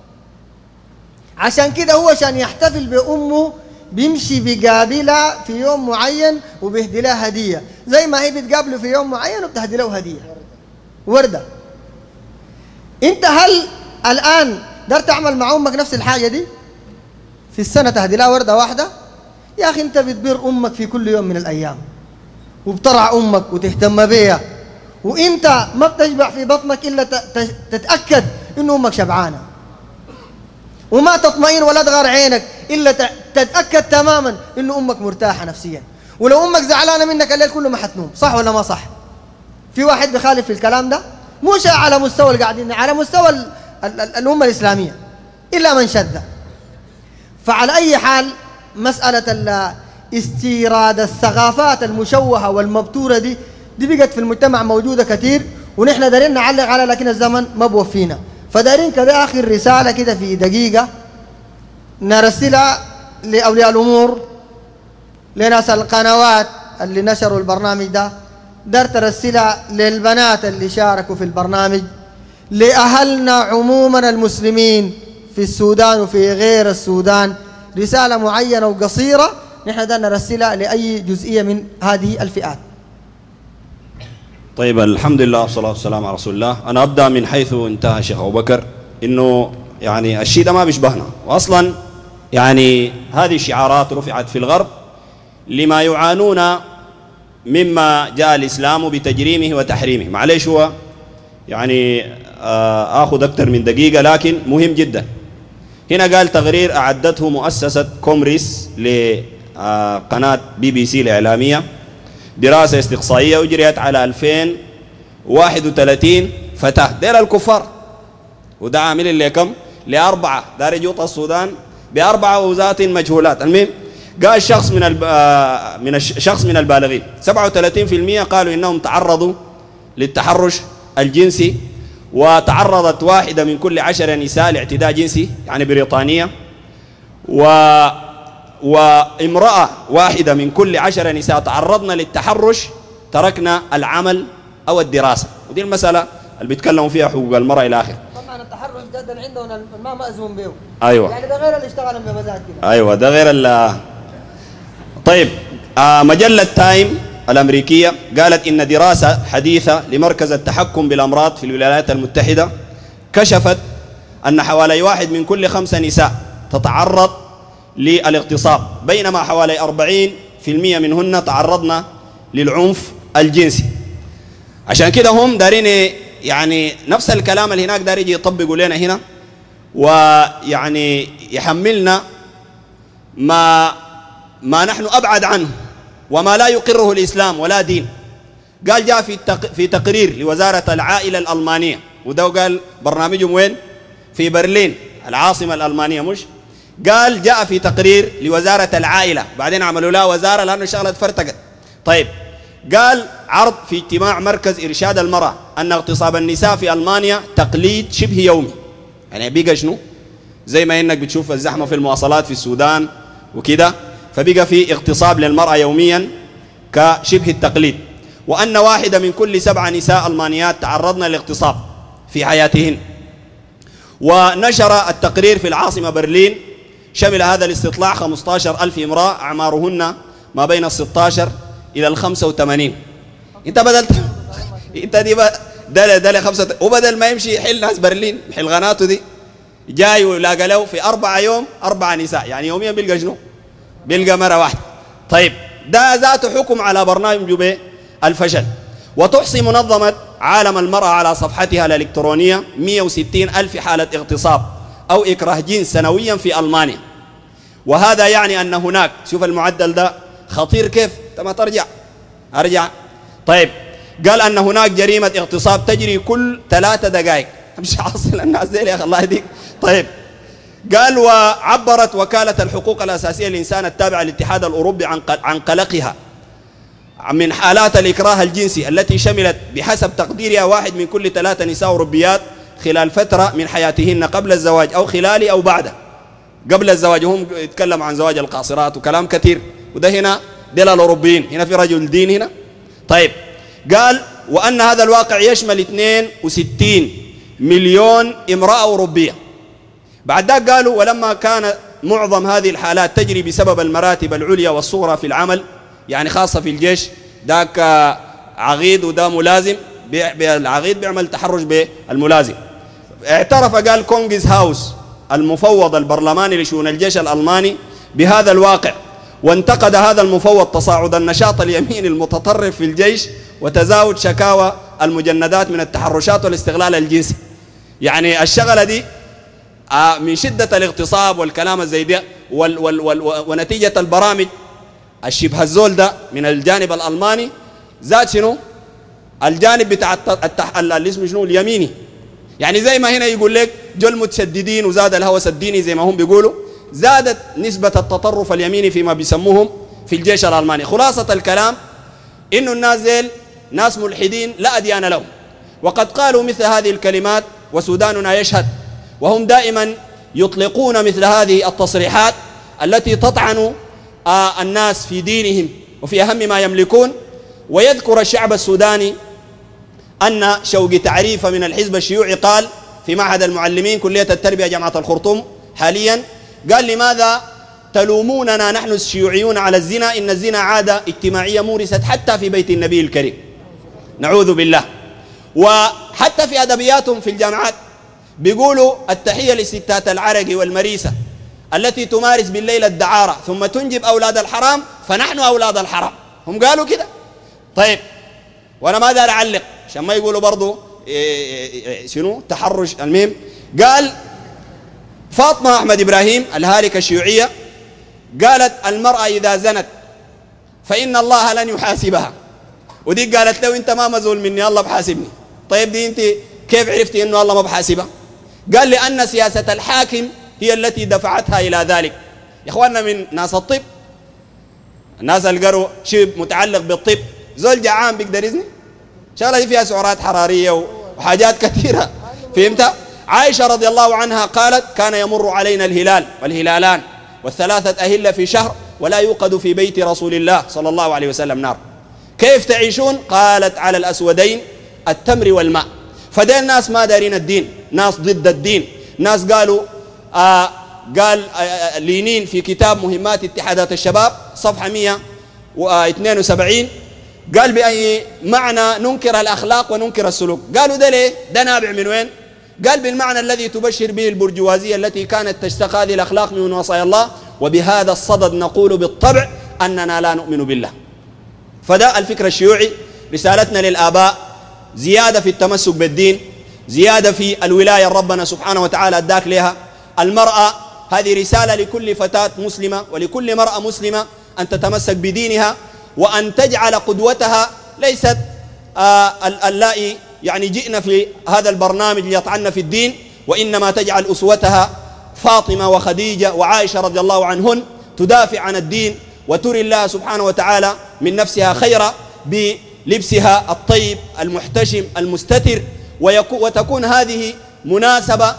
Speaker 4: عشان كده هو عشان يحتفل بأمه بيمشي بيقابلها في يوم معين وبيهدي لها هدية، زي ما هي بتقابله في يوم معين وبتهدي له هدية وردة. أنت هل الآن قدرت تعمل مع أمك نفس الحاجة دي؟ في السنة تهدي لها وردة واحدة؟ يا أخي أنت بتبر أمك في كل يوم من الأيام وبترعى أمك وتهتم بيها، وأنت ما بتشبع في بطنك إلا تتأكد إنه أمك شبعانة، وما تطمئن ولا تغار عينك إلا تتأكد تماما إنه أمك مرتاحة نفسيا. ولو أمك زعلانة منك الليل كله ما حتنوم، صح ولا ما صح؟ في واحد بخالف في الكلام ده؟ مش على مستوى القاعدين، على مستوى ال ال ال الأمة الإسلامية إلا من شذ. فعلى أي حال مسألة استيراد الثقافات المشوهة والمبتورة دي دي بقت في المجتمع موجودة كثير، ونحن دارين نعلق على، لكن الزمن ما بوفينا. فدارين كده آخر رسالة كده في دقيقة نرسلها لأولياء الأمور، لناس القنوات اللي نشروا البرنامج ده، دار ترسلها للبنات اللي شاركوا في البرنامج، لأهلنا عموما المسلمين في السودان وفي غير السودان، رسالة معينة وقصيرة نحن دار نرسلها لأي جزئية من هذه الفئات.
Speaker 3: طيب الحمد لله والصلاة والسلام على رسول الله. أنا أبدأ من حيث انتهى شيخ أبو بكر، إنه يعني الشيء ده ما بيشبهنا، وأصلا يعني هذه الشعارات رفعت في الغرب لما يعانون مما جاء الإسلام بتجريمه وتحريمه. معليش هو يعني آخذ أكثر من دقيقة لكن مهم جدا. هنا قال تقرير أعدته مؤسسة كومريس لقناة بي بي سي الإعلامية، دراسة استقصائية أجريت على ألفين وواحد وثلاثين فتاة دير الكفار، وده عامل اللي كم لأربعة دار يوطى السودان بأربعة وزات مجهولات. المهم قال شخص من الب... من الشخص من البالغين سبعة وثلاثين بالمئة قالوا إنهم تعرضوا للتحرش الجنسي، وتعرضت واحدة من كل عشر نساء لاعتداء جنسي، يعني بريطانية، و... وامرأة واحدة من كل عشر نساء تعرضنا للتحرش تركنا العمل أو الدراسة. ودي المسألة اللي بيتكلموا فيها حقوق المرأة إلى آخره.
Speaker 4: طبعا التحرش ده ده عندنا ما مأذون به.
Speaker 3: أيوة
Speaker 4: يعني ده غير اللي اشتغل بمزاج كده.
Speaker 3: أيوة ده غير ال طيب آه مجلة تايم الأمريكية قالت إن دراسة حديثة لمركز التحكم بالأمراض في الولايات المتحدة كشفت أن حوالي واحد من كل خمسة نساء تتعرض للاغتصاب، بينما حوالي أربعين بالمئة منهن تعرضن للعنف الجنسي. عشان كده هم دارين يعني نفس الكلام اللي هناك دار يجي يطبقوا لنا هنا، ويعني يحملنا ما ما نحن أبعد عنه وما لا يقره الإسلام ولا دين. قال جاء في في تقرير لوزارة العائلة الألمانية، وده قال برنامجهم وين؟ في برلين العاصمة الألمانية مش؟ قال جاء في تقرير لوزارة العائلة، بعدين عملوا لها وزارة لأنه شغلة فرتقت. طيب قال عرض في اجتماع مركز إرشاد المرأة أن اغتصاب النساء في ألمانيا تقليد شبه يومي. يعني بيقى شنو؟ زي ما إنك بتشوف الزحمة في المواصلات في السودان وكده، فبقى في اغتصاب للمرأة يوميا كشبه التقليد. وأن واحدة من كل سبع نساء ألمانيات تعرضن للاغتصاب في حياتهن. ونشر التقرير في العاصمة برلين، شمل هذا الاستطلاع خمسة عشر ألف امرأة أعمارهن ما بين الستة عشر إلى الخمسة وثمانين. أنت بدلت أنت دي دل دل خمسة وبدل ما يمشي يحل ناس برلين يحل غناته دي جاي ولاقى له في أربعة يوم أربعة نساء، يعني يوميا بيلقى شنو؟ بيلقى مرة واحدة. طيب ده ذاته حكم على برنامج به الفشل. وتحصي منظمة عالم المرأة على صفحتها الإلكترونية مئة وستين ألف حالة اغتصاب أو إكراه جنس سنويا في ألمانيا، وهذا يعني أن هناك، شوف المعدل ده خطير كيف، تما ترجع أرجع. طيب قال أن هناك جريمة اغتصاب تجري كل ثلاثة دقائق. مش حاصل الناس دي يا أخي الله يهديك. طيب قال وعبرت وكالة الحقوق الأساسية للإنسان التابعة للاتحاد الأوروبي عن عن قلقها من حالات الإكراه الجنسي التي شملت بحسب تقديرها واحد من كل ثلاثة نساء أوروبيات خلال فترة من حياتهن قبل الزواج أو خلاله أو بعده. قبل الزواج هم يتكلم عن زواج القاصرات وكلام كثير، وده هنا ديل الأوروبيين، هنا في رجل دين هنا. طيب قال وأن هذا الواقع يشمل اثنين وستين مليون امرأة أوروبية. بعد ذلك قالوا ولما كان معظم هذه الحالات تجري بسبب المراتب العليا والصغرى في العمل، يعني خاصة في الجيش، ذاك عقيد وده ملازم، العقيد بيعمل تحرش بالملازم. اعترف قال كونغز هاوس المفوض البرلماني لشؤون الجيش الألماني بهذا الواقع، وانتقد هذا المفوض تصاعد النشاط اليميني المتطرف في الجيش وتزاوج شكاوى المجندات من التحرشات والاستغلال الجنسي. يعني الشغلة دي من شدة الاغتصاب والكلام الزي ده وال وال وال ونتيجة البرامج الشبه الزول ده من الجانب الألماني زاد شنو؟ الجانب بتاع التح... اللي اسمه شنو؟ اليميني. يعني زي ما هنا يقول لك جو المتشددين وزاد الهوس الديني زي ما هم بيقولوا، زادت نسبة التطرف اليميني فيما بيسموهم في الجيش الألماني. خلاصة الكلام إنه الناس زيل ناس ملحدين لا أديان لهم، وقد قالوا مثل هذه الكلمات وسوداننا يشهد، وهم دائما يطلقون مثل هذه التصريحات التي تطعن آه الناس في دينهم وفي أهم ما يملكون. ويذكر الشعب السوداني أن شوقي تعريفة من الحزب الشيوعي قال في معهد المعلمين كلية التربية جامعة الخرطوم حاليا، قال لماذا تلوموننا نحن الشيوعيون على الزنا؟ إن الزنا عادة اجتماعية مورست حتى في بيت النبي الكريم، نعوذ بالله. وحتى في أدبياتهم في الجامعات بيقولوا التحية للستات العرقي والمريسة التي تمارس بالليل الدعارة ثم تنجب أولاد الحرام فنحن أولاد الحرام. هم قالوا كده. طيب وأنا ما دار أعلق عشان ما يقولوا برضو شنو تحرش المهم. قال فاطمة أحمد إبراهيم الهالكة الشيوعية قالت المرأة إذا زنت فإن الله لن يحاسبها، ودي قالت له أنت ما مزول مني الله بحاسبني. طيب دي أنت كيف عرفتي أنه الله ما بحاسبها؟ قال لأن سياسة الحاكم هي التي دفعتها إلى ذلك. يا إخواننا من ناس الطب، الناس اللي قروا شيء متعلق بالطب، زول جعان بيقدر يزني؟ شغلة دي فيها سعرات حرارية وحاجات كثيرة، فهمت؟ عائشة رضي الله عنها قالت كان يمر علينا الهلال والهلالان والثلاثة أهلة في شهر ولا يوقد في بيت رسول الله صلى الله عليه وسلم نار. كيف تعيشون؟ قالت على الأسودين التمر والماء. فدين الناس ما دارين الدين، ناس ضد الدين، ناس قالوا آه قال آه لينين في كتاب مهمات اتحادات الشباب صفحة مئة واثنين وسبعين قال بأي معنى ننكر الأخلاق وننكر السلوك. قالوا ده ليه؟ ده نابع من وين؟ قال بالمعنى الذي تبشر به البرجوازية التي كانت تشتق هذه الأخلاق من وصايا الله، وبهذا الصدد نقول بالطبع أننا لا نؤمن بالله. فده الفكر الشيوعي. رسالتنا للآباء زيادة في التمسك بالدين، زيادة في الولاية ربنا سبحانه وتعالى أداك لها. المرأة هذه رسالة لكل فتاة مسلمة ولكل مرأة مسلمة أن تتمسك بدينها وأن تجعل قدوتها ليست آه اللائي يعني جئنا في هذا البرنامج ليطعن في الدين، وإنما تجعل أسوتها فاطمة وخديجة وعائشة رضي الله عنهن تدافع عن الدين وتري الله سبحانه وتعالى من نفسها خيرا بلبسها الطيب المحتشم المستتر، وتكون هذه مناسبة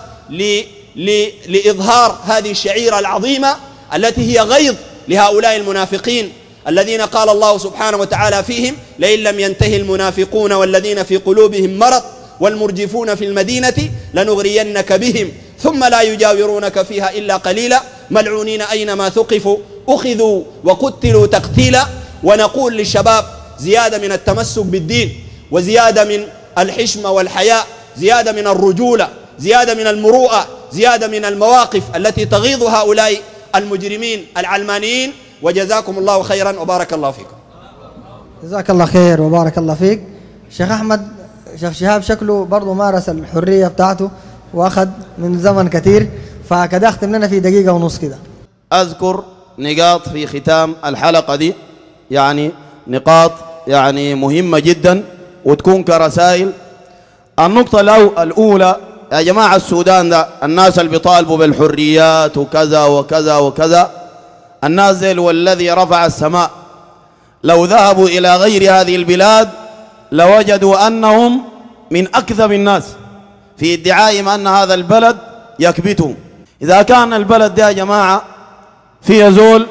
Speaker 3: لإظهار هذه الشعيرة العظيمة التي هي غيظ لهؤلاء المنافقين الذين قال الله سبحانه وتعالى فيهم لئن لم ينتهي المنافقون والذين في قلوبهم مرض والمرجفون في المدينة لنغرينك بهم ثم لا يجاورونك فيها إلا قليلا ملعونين أينما ثقفوا أخذوا وقتلوا تقتيلا. ونقول للشباب زيادة من التمسك بالدين، وزيادة من الحشمة والحياء، زيادة من الرجولة، زيادة من المروءة، زيادة من المواقف التي تغيظ هؤلاء المجرمين العلمانيين. وجزاكم الله خيرا وبارك الله فيكم.
Speaker 4: جزاك الله خير وبارك الله فيك. شيخ أحمد، شيخ شهاب شكله برضه مارس الحرية بتاعته وأخذ من زمن كثير، فكده أختم لنا في دقيقة ونص كده.
Speaker 5: أذكر نقاط في ختام الحلقة دي، يعني نقاط يعني مهمة جدا وتكون كرسائل. النقطة الأولى يا جماعة، السودان ده الناس اللي بيطالبوا بالحريات وكذا وكذا وكذا، الناس ذي والذي رفع السماء لو ذهبوا إلى غير هذه البلاد لوجدوا أنهم من أكذب الناس في ادعائهم أن هذا البلد يكبتهم. إذا كان البلد ده يا جماعة فيه زول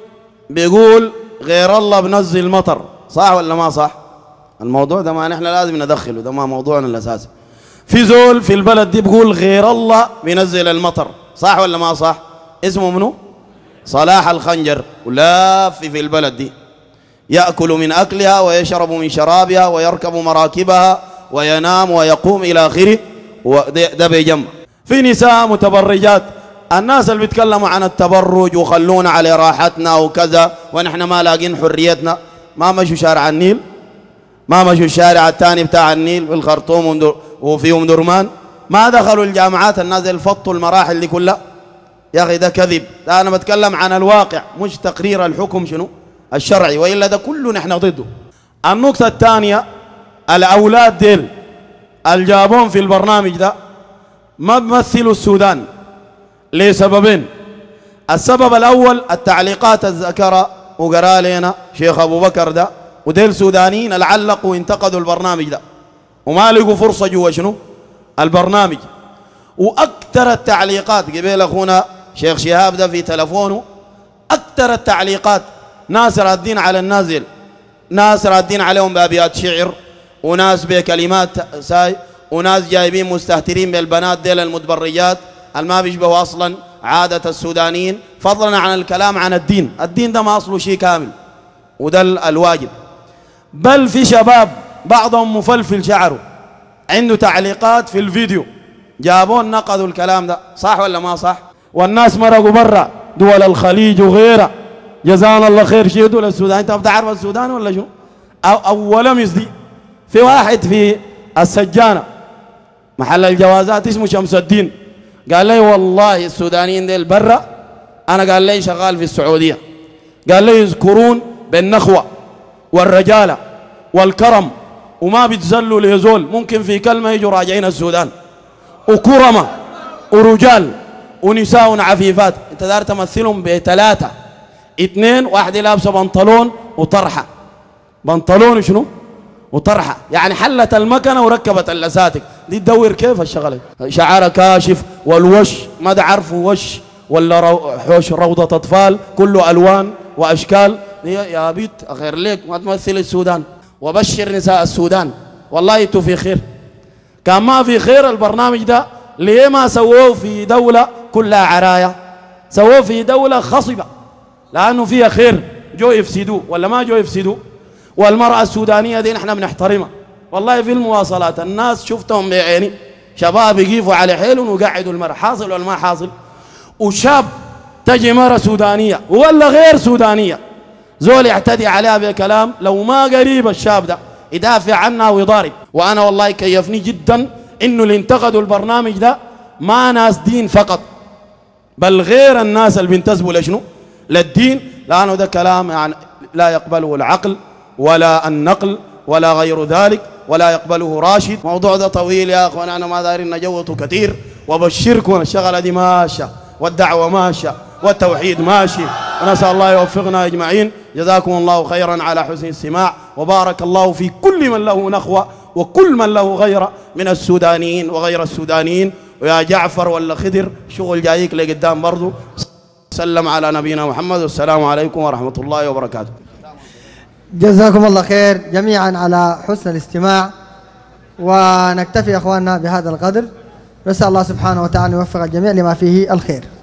Speaker 5: بيقول غير الله بنزل مطر، صح ولا ما صح؟ الموضوع ده ما نحن لازم ندخله، ده ما موضوعنا الأساسي. في زول في البلد دي بيقول غير الله بينزل المطر، صح ولا ما صح؟ اسمه منو؟ صلاح الخنجر، ولاف في البلد دي يأكل من أكلها ويشرب من شرابها ويركب مراكبها وينام ويقوم إلى آخره، وده بيجمع. في نساء متبرجات، الناس اللي بيتكلموا عن التبرج وخلونا على راحتنا وكذا ونحن ما لاقين حريتنا، ما مشوا شارع النيل، ما مشوا الشارع الثاني بتاع النيل في الخرطوم وفي أم درمان، ما دخلوا الجامعات الناس اللي فطوا المراحل دي كلها. يا أخي ده كذب، ده أنا بتكلم عن الواقع مش تقرير الحكم شنو الشرعي، وإلا ده كله نحن ضده. النقطة الثانية، الأولاد ديل الجابون في البرنامج ده ما بمثلوا السودان لسببين. السبب الأول التعليقات الذكرى وقرا لنا شيخ أبو بكر ده، وديل سودانيين علقوا وانتقدوا البرنامج ده وما لقوا فرصة جوا شنو البرنامج. وأكثر التعليقات قبل أخونا شيخ شهاب ده في تلفونه، أكثر التعليقات ناس رادين على النازل، ناس رادين عليهم بأبيات شعر، وناس بكلمات ساي، وناس جايبين مستهترين بالبنات ديل المتبرجات الما بيشبهوا أصلا عادة السودانيين، فضلا عن الكلام عن الدين. الدين ده ما أصله شيء كامل، وده الواجب. بل في شباب بعضهم مفلفل شعره عنده تعليقات في الفيديو جابون نقضوا الكلام ده، صح ولا ما صح؟ والناس مرقوا برا دول الخليج وغيرها، جزانا الله خير. شيء دول السودان، انت بتعرف السودان ولا شو؟ أو أول مزدي في واحد في السجانة محل الجوازات اسمه شمس الدين. قال لي والله السودانيين ديل برا، أنا قال لي شغال في السعودية. قال لي يذكرون بالنخوة والرجالة والكرم وما بيتزلوا ليزول، ممكن في كلمة يجوا راجعين السودان، وكرمة ورجال ونساء عفيفات. انت دار تمثلهم بثلاثة، اثنين، واحدة لابسة بنطلون وطرحة، بنطلون شنو وطرحة، يعني حلت المكنة وركبت اللساتك. دي تدور كيف الشغلة؟ شعار كاشف والوش ما تعرفوا وش ولا رو حوش روضة أطفال كله ألوان وأشكال. يا بيت أخير ليك ما تمثل السودان، وبشر نساء السودان والله انتوا في خير. كان ما في خير البرنامج ده ليه ما سووه في دولة كلها عرايا؟ سووه في دولة خصبة لأنه فيها خير، جو يفسدوه ولا ما جو يفسدوه. والمرأة السودانية دي نحن بنحترمها والله. في المواصلات الناس شفتهم بعيني، شباب يقيفوا على حيلهم ويقعدوا المرأة، حاصل ولا ما حاصل؟ وشاب تجي مرة سودانية ولا غير سودانية زول يعتدي عليها بكلام، لو ما قريب الشاب ده يدافع عنها ويضارب. وأنا والله كيفني جدا إنه اللي انتقدوا البرنامج ده ما ناس دين فقط، بل غير الناس اللي بينتسبوا لشنو؟ للدين، لأنه ده كلام يعني لا يقبله العقل ولا النقل ولا غير ذلك، ولا يقبله راشد. موضوع ده طويل يا أخوان، أنا ما دارين نجوته كثير، وبشركم الشغلة دي ماشية والدعوة ماشية والتوحيد ماشي، ونسأل الله يوفقنا أجمعين. جزاكم الله خيرا على حسن الاستماع، وبارك الله في كل من له نخوة وكل من له غير من السودانيين وغير السودانيين. ويا جعفر ولا خضر شغل جايك لقدام برضو. سلم على نبينا محمد، والسلام عليكم ورحمة الله وبركاته.
Speaker 4: جزاكم الله خير جميعا على حسن الاستماع، ونكتفي يا اخواننا بهذا القدر. نسأل الله سبحانه وتعالى يوفق الجميع لما فيه الخير.